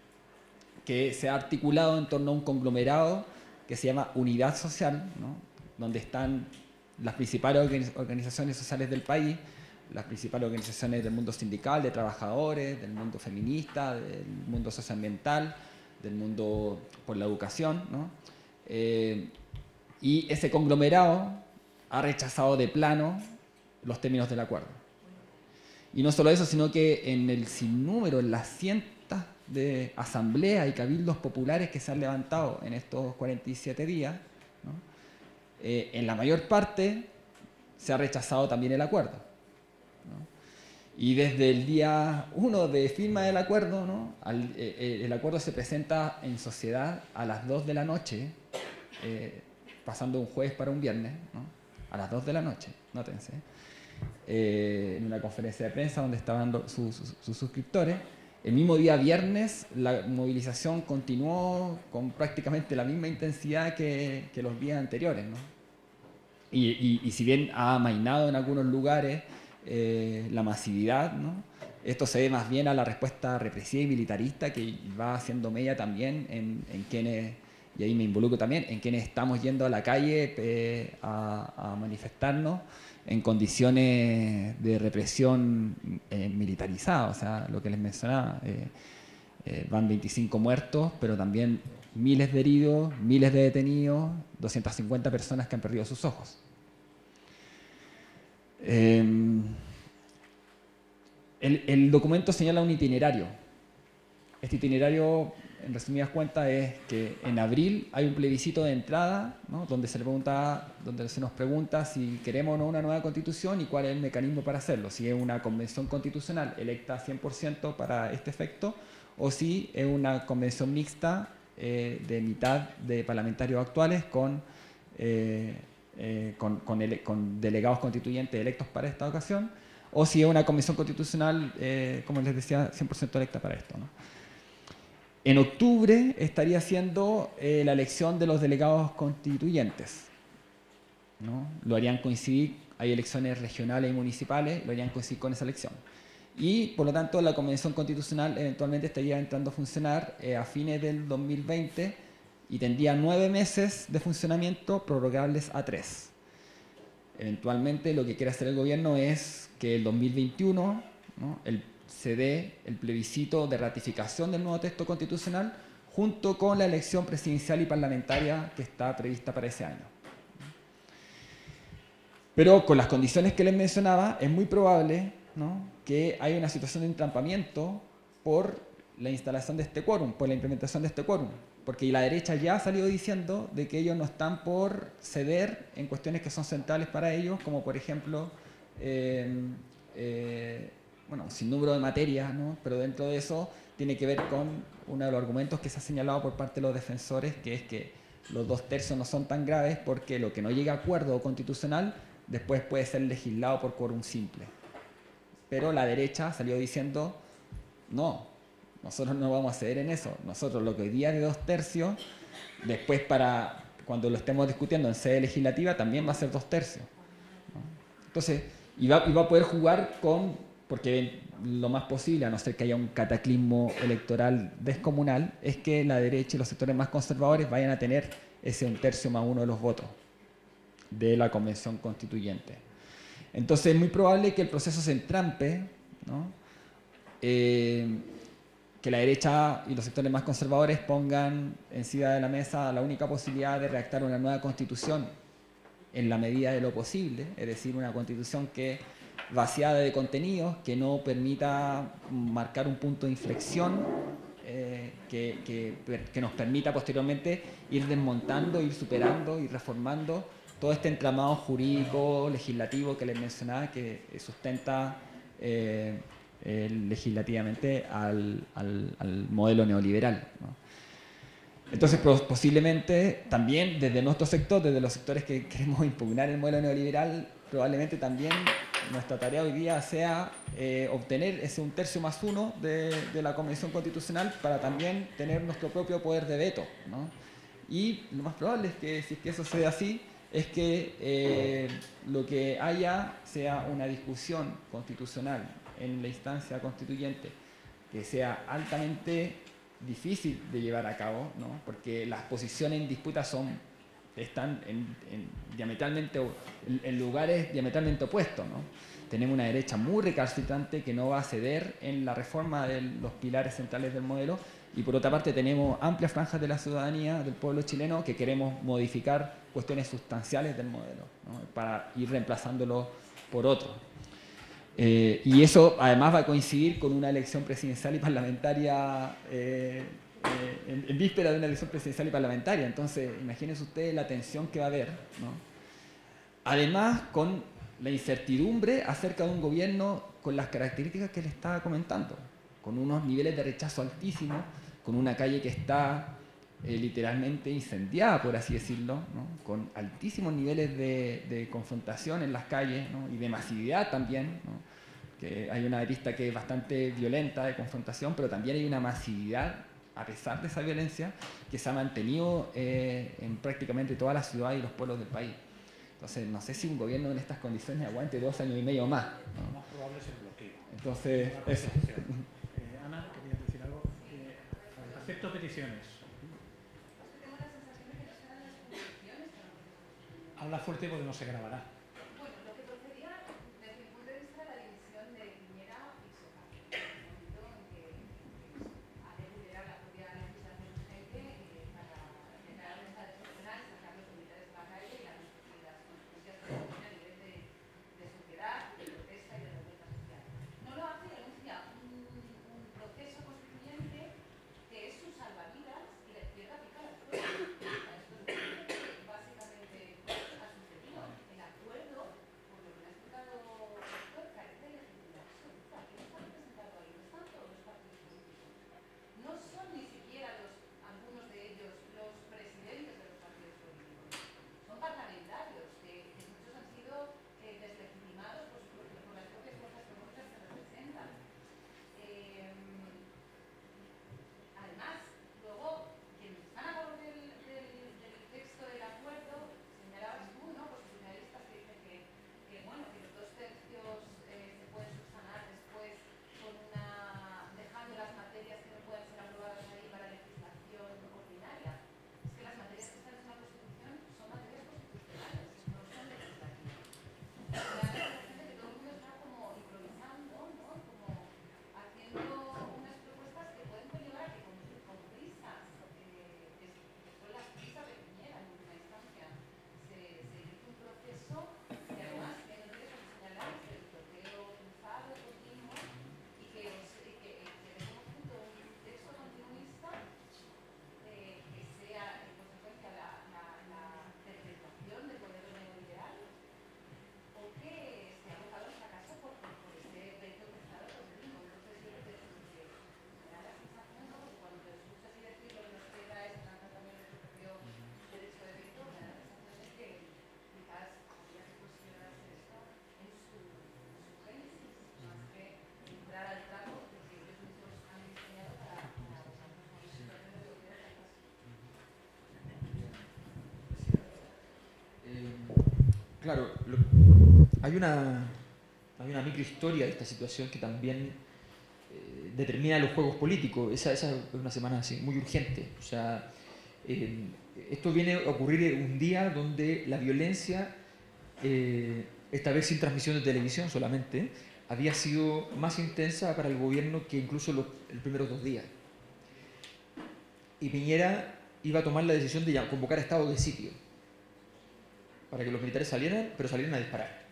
Que se ha articulado en torno a un conglomerado que se llama Unidad Social, ¿no? Donde están las principales organizaciones sociales del país, las principales organizaciones del mundo sindical, de trabajadores, del mundo feminista, del mundo socioambiental, del mundo por la educación, ¿no? Eh, y ese conglomerado ha rechazado de plano los términos del acuerdo. Y no solo eso, sino que en el sinnúmero, en las cientos de asambleas y cabildos populares que se han levantado en estos cuarenta y siete días, ¿no? Eh, en la mayor parte se ha rechazado también el acuerdo, ¿no? Y desde el día uno de firma del acuerdo, ¿no? Al, eh, el acuerdo se presenta en sociedad a las dos de la noche, eh, pasando un jueves para un viernes, ¿no? A las dos de la noche, nótense, eh, en una conferencia de prensa donde estaban los, sus, sus, sus suscriptores. El mismo día viernes la movilización continuó con prácticamente la misma intensidad que, que los días anteriores, ¿no? Y, y, y si bien ha amainado en algunos lugares eh, la masividad, ¿no? Esto se ve más bien a la respuesta represiva y militarista que va haciendo mella también en, en quienes, y ahí me involucro también, en quienes estamos yendo a la calle eh, a, a manifestarnos en condiciones de represión eh, militarizada. O sea, lo que les mencionaba, eh, eh, van veinticinco muertos, pero también miles de heridos, miles de detenidos, doscientas cincuenta personas que han perdido sus ojos. Eh, el, el documento señala un itinerario. Este itinerario, en resumidas cuentas, es que en abril hay un plebiscito de entrada, ¿no? donde, se le pregunta, donde se nos pregunta si queremos o no una nueva constitución y cuál es el mecanismo para hacerlo. Si es una convención constitucional electa cien por ciento para este efecto, o si es una convención mixta eh, de mitad de parlamentarios actuales con, eh, eh, con, con, ele con delegados constituyentes electos para esta ocasión, o si es una convención constitucional, eh, como les decía, cien por ciento electa para esto, ¿no? En octubre estaría siendo eh, la elección de los delegados constituyentes, ¿no? Lo harían coincidir, hay elecciones regionales y municipales, lo harían coincidir con esa elección. Y, por lo tanto, la Convención Constitucional eventualmente estaría entrando a funcionar eh, a fines del dos mil veinte y tendría nueve meses de funcionamiento prorrogables a tres. Eventualmente lo que quiere hacer el gobierno es que el dos mil veintiuno, ¿no?, el, se dé el plebiscito de ratificación del nuevo texto constitucional junto con la elección presidencial y parlamentaria que está prevista para ese año. Pero con las condiciones que les mencionaba, es muy probable, ¿no?, que haya una situación de entrampamiento por la instalación de este quórum, por la implementación de este quórum. Porque la derecha ya ha salido diciendo de que ellos no están por ceder en cuestiones que son centrales para ellos, como por ejemplo, eh, eh, bueno, sin número de materias, ¿no?, pero dentro de eso tiene que ver con uno de los argumentos que se ha señalado por parte de los defensores, que es que los dos tercios no son tan graves porque lo que no llega a acuerdo constitucional después puede ser legislado por quórum simple. Pero la derecha salió diciendo, no, nosotros no vamos a ceder en eso. Nosotros lo que hoy día es de dos tercios, después para cuando lo estemos discutiendo en sede legislativa también va a ser dos tercios, ¿no? Entonces, y va, y va a poder jugar con, porque lo más posible, a no ser que haya un cataclismo electoral descomunal, es que la derecha y los sectores más conservadores vayan a tener ese un tercio más uno de los votos de la Convención Constituyente. Entonces es muy probable que el proceso se entrampe, ¿no?, eh, que la derecha y los sectores más conservadores pongan encima de la mesa la única posibilidad de redactar una nueva constitución en la medida de lo posible, es decir, una constitución que vaciada de contenidos, que no permita marcar un punto de inflexión, eh, que, que, que nos permita posteriormente ir desmontando, ir superando, ir reformando todo este entramado jurídico, legislativo que les mencionaba, que sustenta eh, eh, legislativamente al, al, al modelo neoliberal, ¿no? Entonces, posiblemente también desde nuestro sector, desde los sectores que queremos impugnar el modelo neoliberal, probablemente también nuestra tarea hoy día sea eh, obtener ese un tercio más uno de, de la Convención Constitucional para también tener nuestro propio poder de veto, ¿no? Y lo más probable es que, si es que eso sea así, es que eh, lo que haya sea una discusión constitucional en la instancia constituyente que sea altamente difícil de llevar a cabo, ¿no?, porque las posiciones en disputa son, están en, en, diametralmente, en, en lugares diametralmente opuestos, ¿no? Tenemos una derecha muy recalcitrante que no va a ceder en la reforma de los pilares centrales del modelo, y por otra parte tenemos amplias franjas de la ciudadanía, del pueblo chileno, que queremos modificar cuestiones sustanciales del modelo, ¿no?, para ir reemplazándolo por otro. Eh, y eso además va a coincidir con una elección presidencial y parlamentaria, eh, eh, en, en víspera de una elección presidencial y parlamentaria. Entonces, imagínense ustedes la tensión que va a haber, ¿no? Además, con la incertidumbre acerca de un gobierno con las características que les estaba comentando, con unos niveles de rechazo altísimos, con una calle que está eh, literalmente incendiada, por así decirlo, ¿no?, con altísimos niveles de, de confrontación en las calles, ¿no?, y de masividad también, ¿no?, que hay una arista que es bastante violenta de confrontación, pero también hay una masividad, a pesar de esa violencia, que se ha mantenido eh, en prácticamente todas las ciudades y los pueblos del país. Entonces, no sé si un gobierno en estas condiciones aguante dos años y medio más, ¿no? Lo más probable es el bloqueo. Entonces, eso. Eh, Ana, ¿querías decir algo? Eh, acepto peticiones. Habla fuerte porque no se grabará. Bueno, lo que procedía desde mi punto de vista la división de Piñera y Soca, en el sentido en que ha de liderar la propia legislación urgente eh, para declarar un estado excepcional, sacar los militares a la calle y las, y las consecuencias que tiene a nivel de, de sociedad, de protesta y de revuelta social. No lo hace y anuncia un, un proceso constituyente que es su salvavidas y la izquierda pica las pruebas. Esto es básicamente ha sucedido. El acuerdo Claro, lo, hay, una, hay una microhistoria de esta situación que también eh, determina los juegos políticos. Esa, esa es una semana así, muy urgente. O sea, eh, esto viene a ocurrir un día donde la violencia, eh, esta vez sin transmisión de televisión solamente, había sido más intensa para el gobierno que incluso los, los primeros dos días. Y Piñera iba a tomar la decisión de convocar a estado de sitio para que los militares salieran, pero salieran a disparar.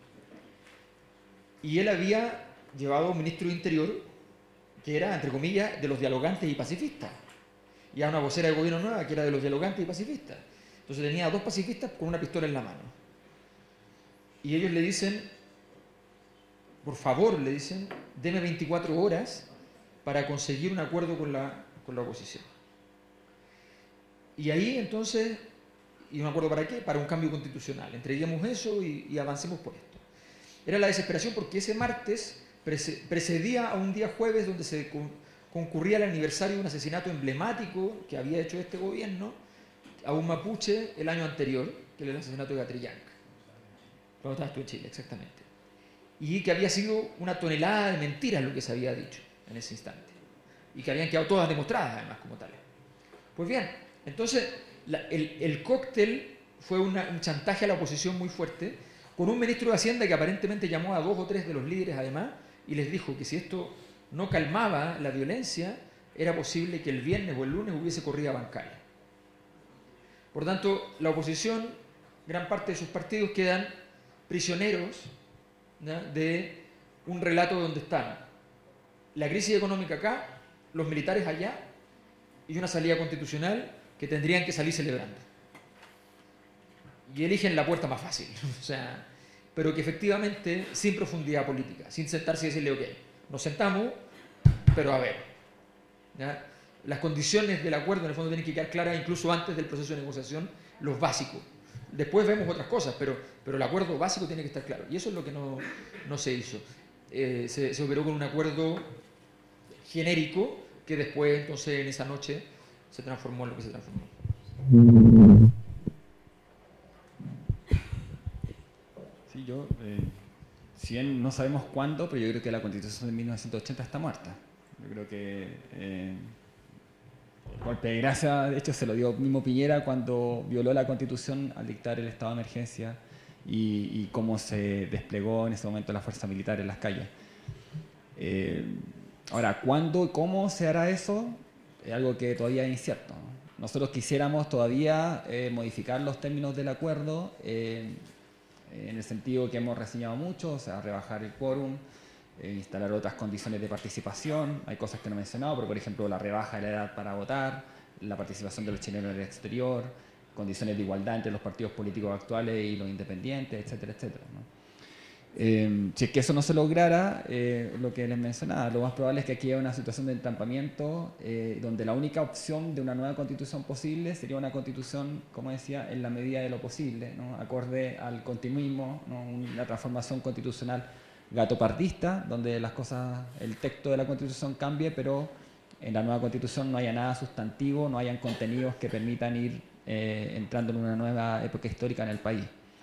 Y él había llevado a un ministro de Interior que era, entre comillas, de los dialogantes y pacifistas. Y a una vocera de gobierno nueva que era de los dialogantes y pacifistas. Entonces tenía a dos pacifistas con una pistola en la mano. Y ellos le dicen, por favor, le dicen, deme veinticuatro horas para conseguir un acuerdo con la, con la oposición. Y ahí entonces, ¿y un acuerdo para qué? Para un cambio constitucional. Entreguemos eso y, y avancemos por esto. Era la desesperación porque ese martes precedía a un día jueves donde se concurría el aniversario de un asesinato emblemático que había hecho este gobierno a un mapuche el año anterior, que era el asesinato de Catrillanca. Cuando estabas tú en Chile, exactamente. Y que había sido una tonelada de mentiras lo que se había dicho en ese instante. Y que habían quedado todas demostradas además como tales. Pues bien, entonces la, el, el cóctel fue una, un chantaje a la oposición muy fuerte, con un ministro de Hacienda que aparentemente llamó a dos o tres de los líderes además y les dijo que si esto no calmaba la violencia, era posible que el viernes o el lunes hubiese corrida bancaria. Por tanto, la oposición, gran parte de sus partidos quedan prisioneros, ¿no?, de un relato donde están la crisis económica acá, los militares allá y una salida constitucional que tendrían que salir celebrando. Y eligen la puerta más fácil, o sea, pero que efectivamente sin profundidad política, sin sentarse y decirle, ok, nos sentamos, pero a ver, ¿ya? Las condiciones del acuerdo en el fondo tienen que quedar claras incluso antes del proceso de negociación, los básicos. Después vemos otras cosas, pero, pero el acuerdo básico tiene que estar claro. Y eso es lo que no, no se hizo. Eh, se, se operó con un acuerdo genérico que después, entonces, en esa noche se transformó en lo que se transformó. Sí, yo, eh, si bien no sabemos cuándo, pero yo creo que la Constitución de mil novecientos ochenta está muerta. Yo creo que eh, el golpe de gracia, de hecho, se lo dio mismo Piñera cuando violó la Constitución al dictar el estado de emergencia y, y cómo se desplegó en ese momento la fuerza militar en las calles. Eh, ahora, ¿cuándo y cómo se hará eso? Es algo que todavía es incierto. Nosotros quisiéramos todavía eh, modificar los términos del acuerdo eh, en el sentido que hemos reseñado mucho, o sea, rebajar el quórum, eh, instalar otras condiciones de participación. Hay cosas que no he mencionado, pero por ejemplo la rebaja de la edad para votar, la participación de los chilenos en el exterior, condiciones de igualdad entre los partidos políticos actuales y los independientes, etcétera, etcétera, ¿no? Eh, si es que eso no se lograra, eh, lo que les mencionaba, lo más probable es que aquí haya una situación de entampamiento eh, donde la única opción de una nueva constitución posible sería una constitución, como decía, en la medida de lo posible, ¿no?, acorde al continuismo, ¿no?, una transformación constitucional gatopardista, donde las cosas, el texto de la constitución cambie, pero en la nueva constitución no haya nada sustantivo, no hayan contenidos que permitan ir eh, entrando en una nueva época histórica en el país.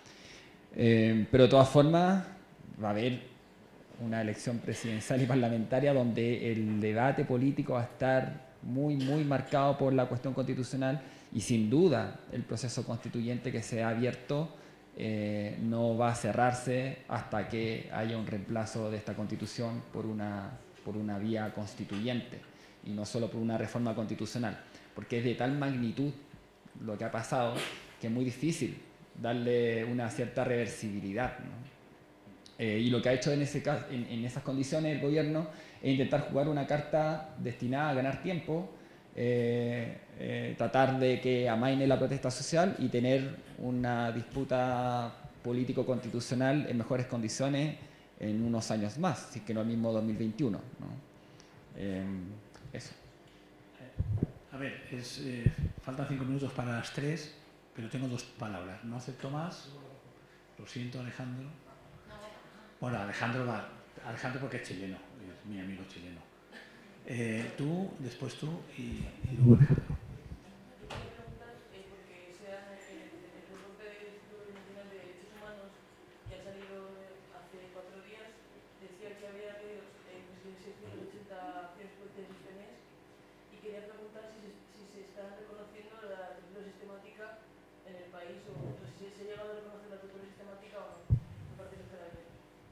Eh, pero de todas formas va a haber una elección presidencial y parlamentaria donde el debate político va a estar muy, muy marcado por la cuestión constitucional y sin duda el proceso constituyente que se ha abierto eh, no va a cerrarse hasta que haya un reemplazo de esta constitución por una, por una vía constituyente y no solo por una reforma constitucional, porque es de tal magnitud lo que ha pasado que es muy difícil darle una cierta reversibilidad, ¿no? Eh, y lo que ha hecho en, ese caso, en, en esas condiciones el gobierno es intentar jugar una carta destinada a ganar tiempo, eh, eh, tratar de que amaine la protesta social y tener una disputa político-constitucional en mejores condiciones en unos años más, si es que no el mismo dos mil veintiuno, ¿no? Eh, eso. A ver, es, eh, faltan cinco minutos para las tres, pero tengo dos palabras. No acepto más. Lo siento, Alejandro. Bueno, Alejandro va. Alejandro porque es chileno, es mi amigo chileno. Eh, tú, después tú y, y luego Alejandro. Yo quería preguntar, eh, porque sea el, el reporte del Instituto Nacional de Derechos Humanos en el país, o no sé si se ha llegado a reconocer la tortura sistemática o no. Me parece que estará bien.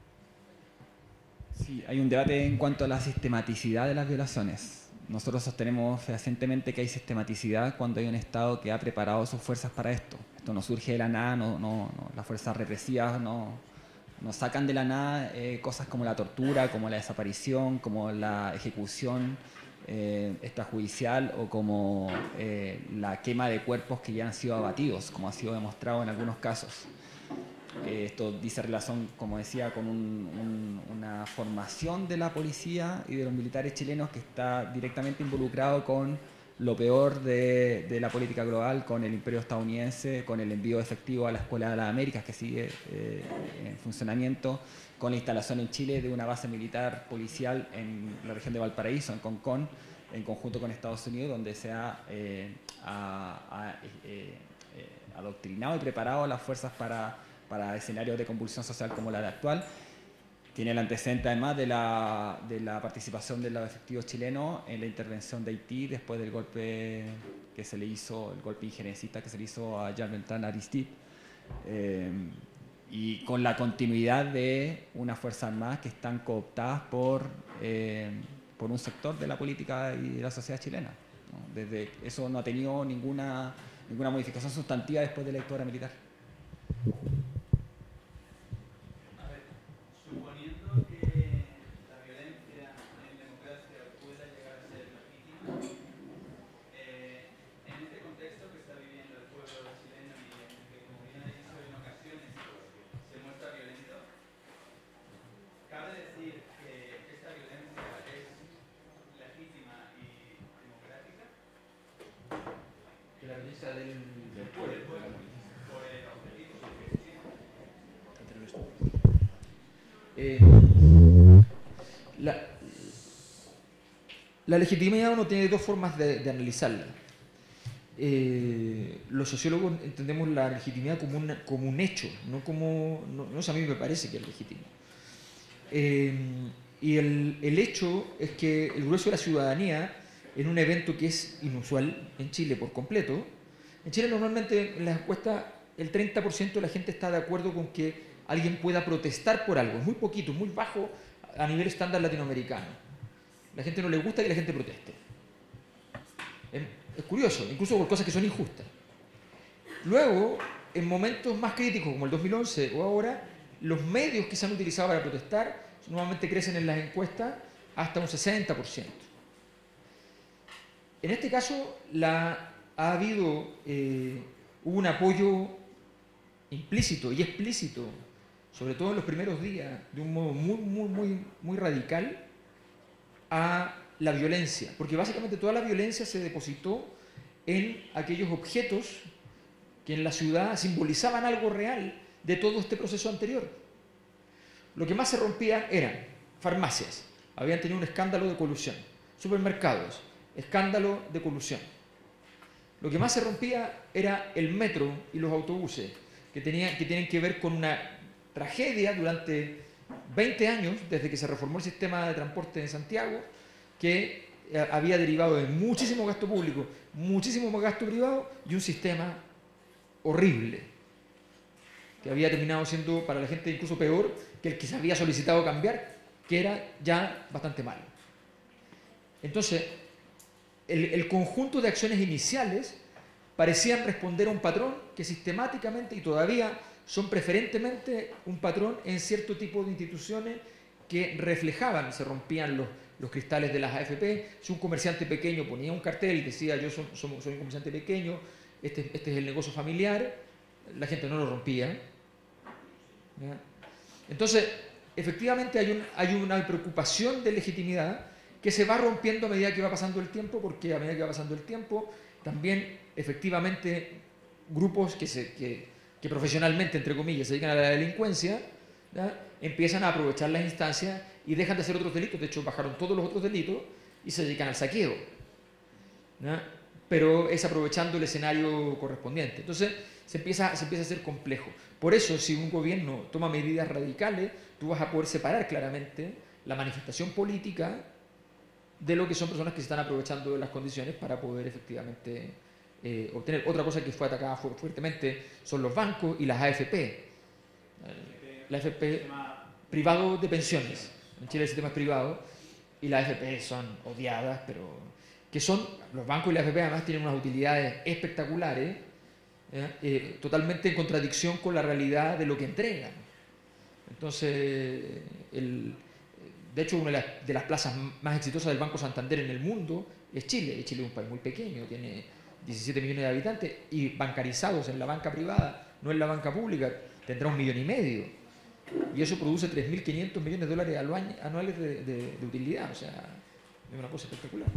Sí, hay un debate en cuanto a la sistematicidad de las violaciones. Nosotros sostenemos fehacientemente que hay sistematicidad cuando hay un Estado que ha preparado sus fuerzas para esto. Esto no surge de la nada, no, no, no, las fuerzas represivas no, no sacan de la nada eh, cosas como la tortura, como la desaparición, como la ejecución eh, extrajudicial o como eh, la quema de cuerpos que ya han sido abatidos, como ha sido demostrado en algunos casos. Eh, esto dice relación, como decía, con un, un, una formación de la policía y de los militares chilenos que está directamente involucrado con lo peor de, de la política global, con el imperio estadounidense, con el envío efectivo a la Escuela de las Américas que sigue eh, en funcionamiento, con la instalación en Chile de una base militar policial en la región de Valparaíso, en Concón, en conjunto con Estados Unidos, donde se ha, eh, ha, ha eh, eh, adoctrinado y preparado a las fuerzas para para escenarios de convulsión social como la de actual. Tiene el antecedente además de la, de la participación de los efectivos chilenos en la intervención de Haití después del golpe que se le hizo, el golpe injerencista que se le hizo a Jean Bertrand Aristide, eh, y con la continuidad de unas fuerzas armadas que están cooptadas por, eh, por un sector de la política y de la sociedad chilena, ¿no? Desde eso no ha tenido ninguna, ninguna modificación sustantiva después de la dictadura militar. Eh, la, la legitimidad uno tiene dos formas de, de analizarla. Eh, los sociólogos entendemos la legitimidad como, una, como un hecho, no como no, no, a mí me parece que es legítimo. Eh, y el, el hecho es que el grueso de la ciudadanía, en un evento que es inusual en Chile por completo, en Chile normalmente en las encuestas el treinta por ciento de la gente está de acuerdo con que alguien pueda protestar por algo, es muy poquito, muy bajo a nivel estándar latinoamericano. La gente no le gusta que la gente proteste. Es, es curioso, incluso por cosas que son injustas. Luego, en momentos más críticos como el dos mil once o ahora, los medios que se han utilizado para protestar normalmente crecen en las encuestas hasta un sesenta por ciento. En este caso, la, ha habido eh, hubo un apoyo implícito y explícito, sobre todo en los primeros días, de un modo muy, muy, muy, muy radical, a la violencia, porque básicamente toda la violencia se depositó en aquellos objetos que en la ciudad simbolizaban algo real de todo este proceso anterior. Lo que más se rompía eran farmacias, habían tenido un escándalo de colusión, supermercados, escándalo de colusión. Lo que más se rompía era el metro y los autobuses, que, tenía, que tienen que ver con una tragedia durante veinte años, desde que se reformó el sistema de transporte en Santiago, que había derivado de muchísimo gasto público, muchísimo gasto privado y un sistema horrible, que había terminado siendo para la gente incluso peor que el que se había solicitado cambiar, que era ya bastante malo. Entonces, el, el conjunto de acciones iniciales parecían responder a un patrón que sistemáticamente y todavía son preferentemente un patrón en cierto tipo de instituciones que reflejaban, se rompían los, los cristales de las A F P. Si un comerciante pequeño ponía un cartel y decía yo soy, soy, soy un comerciante pequeño, este, este es el negocio familiar, la gente no lo rompía. ¿Ya? Entonces, efectivamente hay, un, hay una preocupación de legitimidad que se va rompiendo a medida que va pasando el tiempo, porque a medida que va pasando el tiempo, también efectivamente grupos que, se, que, que profesionalmente, entre comillas, se dedican a la delincuencia, ¿ya? Empiezan a aprovechar las instancias y dejan de hacer otros delitos. De hecho, bajaron todos los otros delitos y se dedican al saqueo, ¿ya? Pero es aprovechando el escenario correspondiente. Entonces, se empieza, se empieza a hacer complejo. Por eso, si un gobierno toma medidas radicales, tú vas a poder separar claramente la manifestación política de lo que son personas que se están aprovechando de las condiciones para poder efectivamente eh, obtener. Otra cosa que fue atacada fu fuertemente son los bancos y las A F P. Eh, la A F P privado de pensiones. En Chile el sistema es privado y las A F P son odiadas, pero que son, los bancos y las A F P además tienen unas utilidades espectaculares, eh, eh, totalmente en contradicción con la realidad de lo que entregan. Entonces, el, de hecho, una de las, de las plazas más exitosas del Banco Santander en el mundo es Chile. Y Chile es un país muy pequeño, tiene diecisiete millones de habitantes y bancarizados en la banca privada, no en la banca pública, tendrá un millón y medio. Y eso produce tres mil quinientos millones de dólares anuales de, de, de utilidad. O sea, es una cosa espectacular.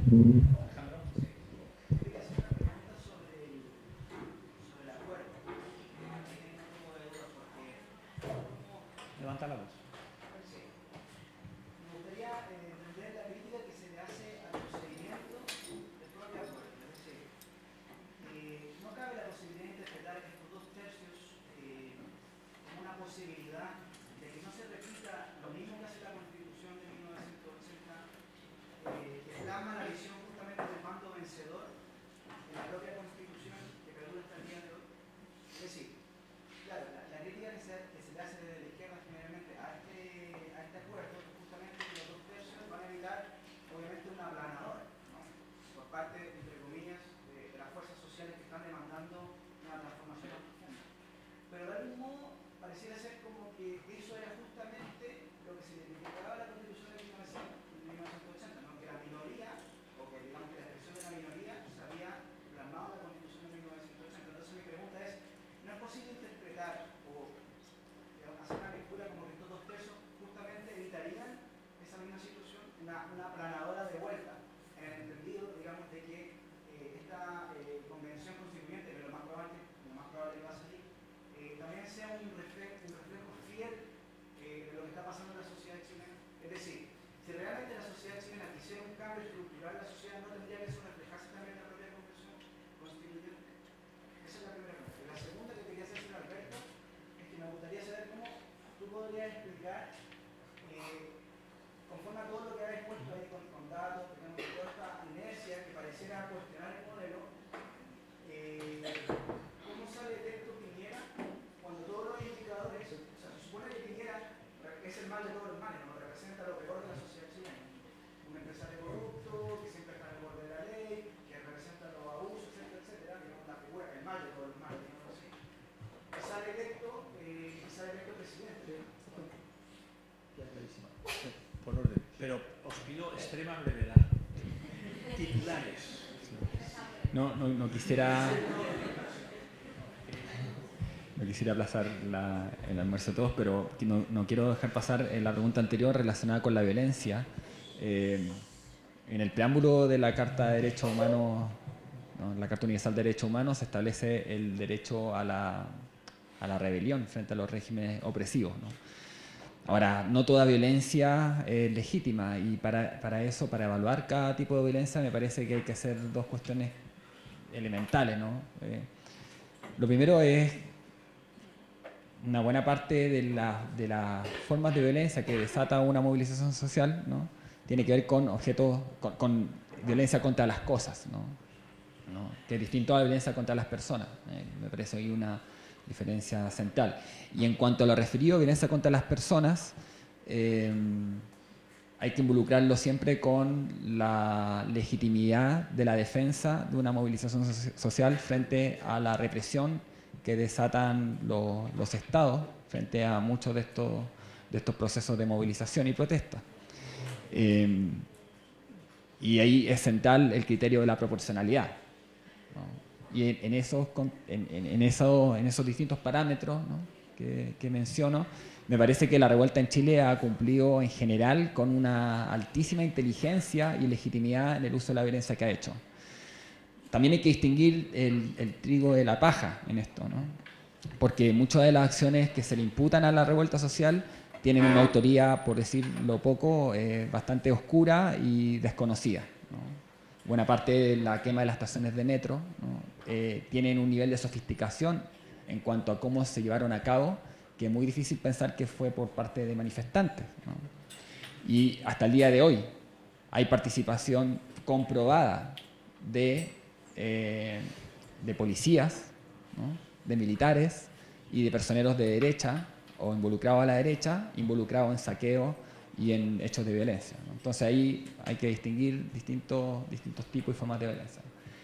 Levanta la voz. Sí. Me gustaría eh, entender la crítica que se le hace al procedimiento del propio acuerdo. Es decir, eh, no cabe la posibilidad de interpretar estos dos tercios eh, como una posibilidad de que no se repita lo mismo que hace la Constitución de mil novecientos ochenta, eh, que plasma la visión justamente del mando vencedor en la propia Constitución que perdura hasta el día de hoy. Es decir, claro, la, la crítica que se, que se le hace desde la izquierda generalmente a este, a este acuerdo es justamente que los dos tercios van a evitar, obviamente, una aplanadora, ¿no? Por parte, entre comillas, de, de las fuerzas sociales que están demandando una transformación profunda. Pero de algún modo pareciera ser como que eso era justamente lo que se identificaba en la Constitución de mil novecientos ochenta, ¿no? Que la minoría, o que digamos que la expresión de la minoría se había plasmado en la Constitución de mil novecientos ochenta. Entonces mi pregunta es, ¿no es posible interpretar o digamos, hacer una lectura como que estos dos tercios justamente evitarían esa misma situación, una, una aplanadora de vuelta, en el entendido, digamos, de que eh, esta eh, convención constituyente, que lo más probable, lo más probable que va a salir, eh, también sea un reflejo, un reflejo fiel eh, de lo que está pasando en la sociedad chilena? Es decir, si realmente la sociedad chilena quisiera un cambio estructural, la sociedad no tendría que eso reflejarse también en la propia convención constituyente. Esa es la primera pregunta. La segunda que quería hacer, señor Alberto, es que me gustaría saber cómo tú podrías explicar, eh, conforme a todo lo que habéis puesto ahí con, con datos, digamos, toda esta inercia que pareciera cuestionar el modelo, eh, ¿cómo sale de esto Piñera cuando todos los indicadores, o sea, se supone que Piñera es el mal de todos los males, ¿no? Representa lo peor de la sociedad chilena? Un empresario corrupto, que siempre está en el borde de la ley, que representa los abusos, etcétera, etcétera, digamos, la figura, el mal de todos los males, digamos así. Y sale electo, eh, y sale electo presidente. Por orden. Pero os pido extrema brevedad. Titulares. No, no, no quisiera no quisiera aplazar la, el almuerzo de todos, pero no, no quiero dejar pasar la pregunta anterior relacionada con la violencia. Eh, en el preámbulo de la Carta de Derechos Humanos, ¿no? La Carta Universal de Derechos Humanos, se establece el derecho a la, a la rebelión frente a los regímenes opresivos, ¿no? Ahora, no toda violencia es legítima y para, para eso, para evaluar cada tipo de violencia, me parece que hay que hacer dos cuestiones elementales, ¿no? Eh, lo primero es una buena parte de, la, de las formas de violencia que desata una movilización social, ¿no? Tiene que ver con objetos, con, con violencia contra las cosas, ¿no? ¿No? Que es distinto a la violencia contra las personas. Eh, me parece ahí una diferencia central. Y en cuanto a lo referido a violencia contra las personas, eh, hay que involucrarlo siempre con la legitimidad de la defensa de una movilización so- social frente a la represión que desatan los, los estados frente a muchos de estos, de estos procesos de movilización y protesta. Eh, y ahí es central el criterio de la proporcionalidad, ¿no? Y en, en, esos, en, en, en, esos, en esos distintos parámetros, ¿no? que, que menciono, me parece que la revuelta en Chile ha cumplido en general con una altísima inteligencia y legitimidad en el uso de la violencia que ha hecho. También hay que distinguir el, el trigo de la paja en esto, ¿no? Porque muchas de las acciones que se le imputan a la revuelta social tienen una autoría, por decirlo poco, eh, bastante oscura y desconocida, ¿no? Buena parte de la quema de las estaciones de metro, ¿no? eh, tienen un nivel de sofisticación en cuanto a cómo se llevaron a cabo, que es muy difícil pensar que fue por parte de manifestantes, ¿no? Y hasta el día de hoy hay participación comprobada de, eh, de policías, ¿no? De militares y de personeros de derecha o involucrados a la derecha, involucrados en saqueo y en hechos de violencia, ¿no? Entonces ahí hay que distinguir distintos, distintos tipos y formas de violencia.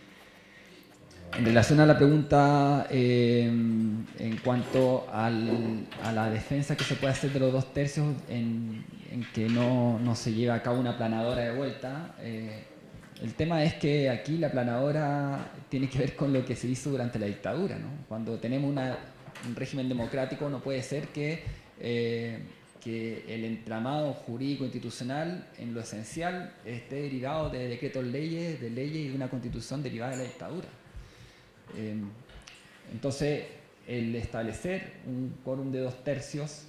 En relación a la pregunta eh, en cuanto al, a la defensa que se puede hacer de los dos tercios en, en que no, no se lleva a cabo una planadora de vuelta, eh, el tema es que aquí la planadora tiene que ver con lo que se hizo durante la dictadura, ¿no? Cuando tenemos una, un régimen democrático no puede ser que, eh, que el entramado jurídico institucional en lo esencial esté derivado de decretos leyes, de leyes y de una constitución derivada de la dictadura. Eh, entonces, el establecer un quórum de dos tercios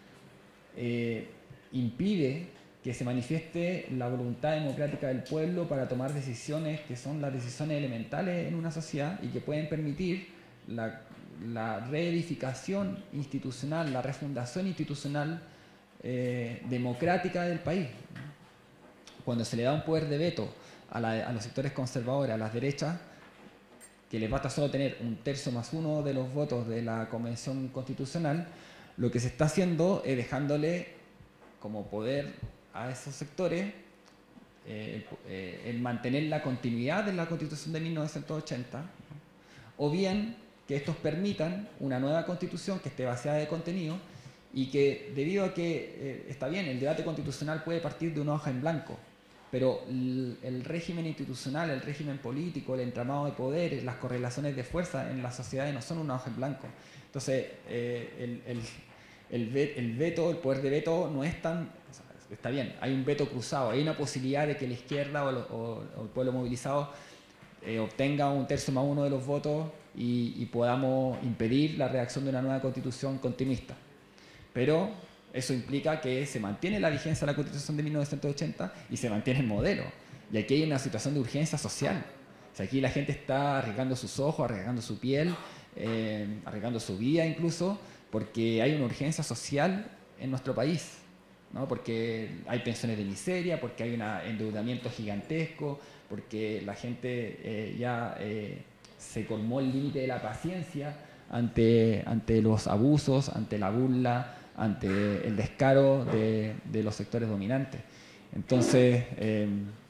eh, impide que se manifieste la voluntad democrática del pueblo para tomar decisiones que son las decisiones elementales en una sociedad y que pueden permitir la, la reedificación institucional, la refundación institucional eh, democrática del país. Cuando se le da un poder de veto a, la, a los sectores conservadores, a las derechas, que les basta solo tener un tercio más uno de los votos de la Convención Constitucional, lo que se está haciendo es dejándole como poder a esos sectores eh, eh, el mantener la continuidad de la Constitución de mil novecientos ochenta, ¿no? O bien que estos permitan una nueva Constitución que esté vaciada de contenido y que, debido a que eh, está bien, el debate constitucional puede partir de una hoja en blanco, pero el, el régimen institucional, el régimen político, el entramado de poderes, las correlaciones de fuerza en las sociedades no son una hoja en blanco. Entonces, eh, el, el, el, el veto, el poder de veto no es tan... O sea, está bien, hay un veto cruzado, hay una posibilidad de que la izquierda o, lo, o, o el pueblo movilizado eh, obtenga un tercio más uno de los votos y, y podamos impedir la redacción de una nueva constitución continuista. Pero eso implica que se mantiene la vigencia de la Constitución de mil novecientos ochenta y se mantiene el modelo. Y aquí hay una situación de urgencia social. O sea, aquí la gente está arriesgando sus ojos, arriesgando su piel, eh, arriesgando su vida incluso, porque hay una urgencia social en nuestro país, ¿no? Porque hay pensiones de miseria, porque hay un endeudamiento gigantesco, porque la gente eh, ya eh, se colmó el límite de la paciencia ante, ante los abusos, ante la burla, ante el descaro de, de los sectores dominantes. Entonces, eh,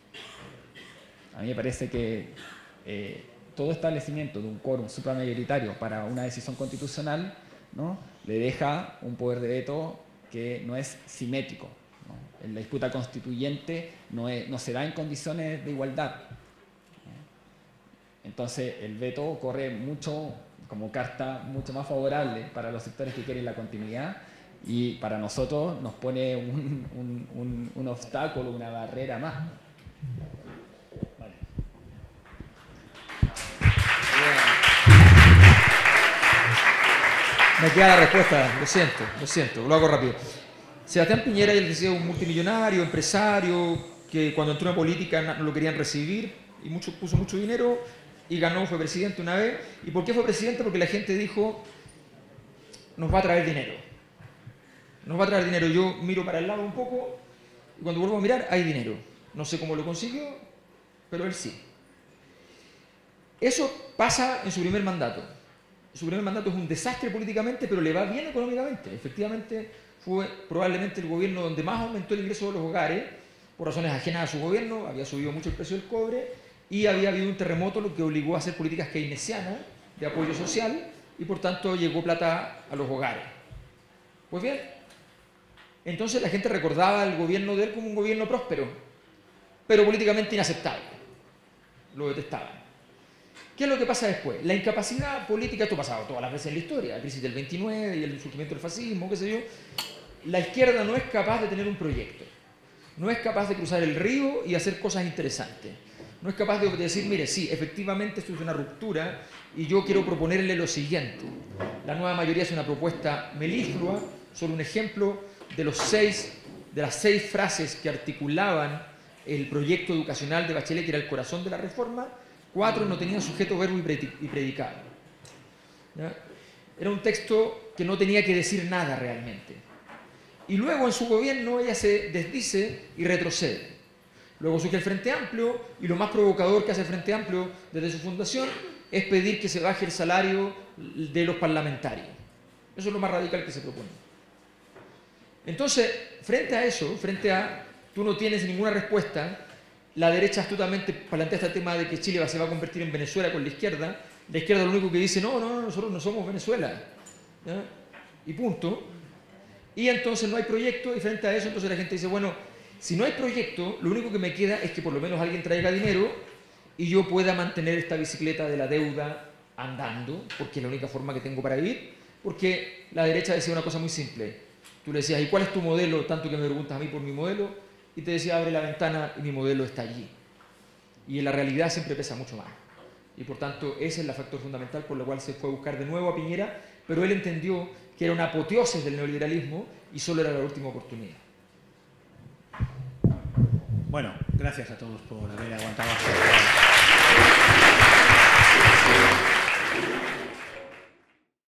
a mí me parece que eh, todo establecimiento de un quórum supramayoritario para una decisión constitucional, ¿no?, le deja un poder de veto que no es simétrico, ¿no? En la disputa constituyente no, es, no se da en condiciones de igualdad, ¿no? Entonces, el veto corre mucho como carta mucho más favorable para los sectores que quieren la continuidad, y para nosotros nos pone un, un, un, un obstáculo, una barrera más. Vale. Me queda la respuesta, lo siento, lo siento, lo hago rápido. Sebastián Piñera, él decía, un multimillonario, empresario, que cuando entró en política no lo querían recibir y mucho, puso mucho dinero y ganó, fue presidente una vez. ¿Y por qué fue presidente? Porque la gente dijo, nos va a traer dinero. Nos va a traer dinero. Yo miro para el lado un poco y cuando vuelvo a mirar hay dinero. No sé cómo lo consiguió, pero él sí. Eso pasa en su primer mandato. Su primer mandato es un desastre políticamente, pero le va bien económicamente. Efectivamente, fue probablemente el gobierno donde más aumentó el ingreso de los hogares, por razones ajenas a su gobierno. Había subido mucho el precio del cobre y había habido un terremoto, lo que obligó a hacer políticas keynesianas de apoyo social y por tanto llegó plata a los hogares. Pues bien, entonces la gente recordaba al gobierno de él como un gobierno próspero, pero políticamente inaceptable. Lo detestaban. ¿Qué es lo que pasa después? La incapacidad política, esto ha pasado todas las veces en la historia, la crisis del veintinueve y el surgimiento del fascismo, qué sé yo. La izquierda no es capaz de tener un proyecto, no es capaz de cruzar el río y hacer cosas interesantes, no es capaz de decir, mire, sí, efectivamente esto es una ruptura y yo quiero proponerle lo siguiente. La nueva mayoría es una propuesta meliflua, solo un ejemplo de, los seis, de las seis frases que articulaban el proyecto educacional de Bachelet, que era el corazón de la reforma. Cuatro no tenían sujeto, verbo y predicado. ¿Ya? Era un texto que no tenía que decir nada realmente. Y luego en su gobierno ella se desdice y retrocede. Luego surge el Frente Amplio y lo más provocador que hace el Frente Amplio desde su fundación es pedir que se baje el salario de los parlamentarios. Eso es lo más radical que se propone. Entonces, frente a eso, frente a tú no tienes ninguna respuesta, la derecha astutamente plantea este tema de que Chile se va a convertir en Venezuela con la izquierda. La izquierda lo único que dice, no, no, nosotros no somos Venezuela. ¿Ya? Y punto. Y entonces no hay proyecto, y frente a eso entonces la gente dice, bueno, si no hay proyecto, lo único que me queda es que por lo menos alguien traiga dinero y yo pueda mantener esta bicicleta de la deuda andando, porque es la única forma que tengo para vivir, porque la derecha decía una cosa muy simple. Tú le decías, ¿y cuál es tu modelo? Tanto que me preguntas a mí por mi modelo, y te decía, abre la ventana y mi modelo está allí. Y en la realidad siempre pesa mucho más. Y por tanto, ese es el factor fundamental por el cual se fue a buscar de nuevo a Piñera, pero él entendió que era una apoteosis del neoliberalismo y solo era la última oportunidad. Bueno, gracias a todos por haber aguantado hasta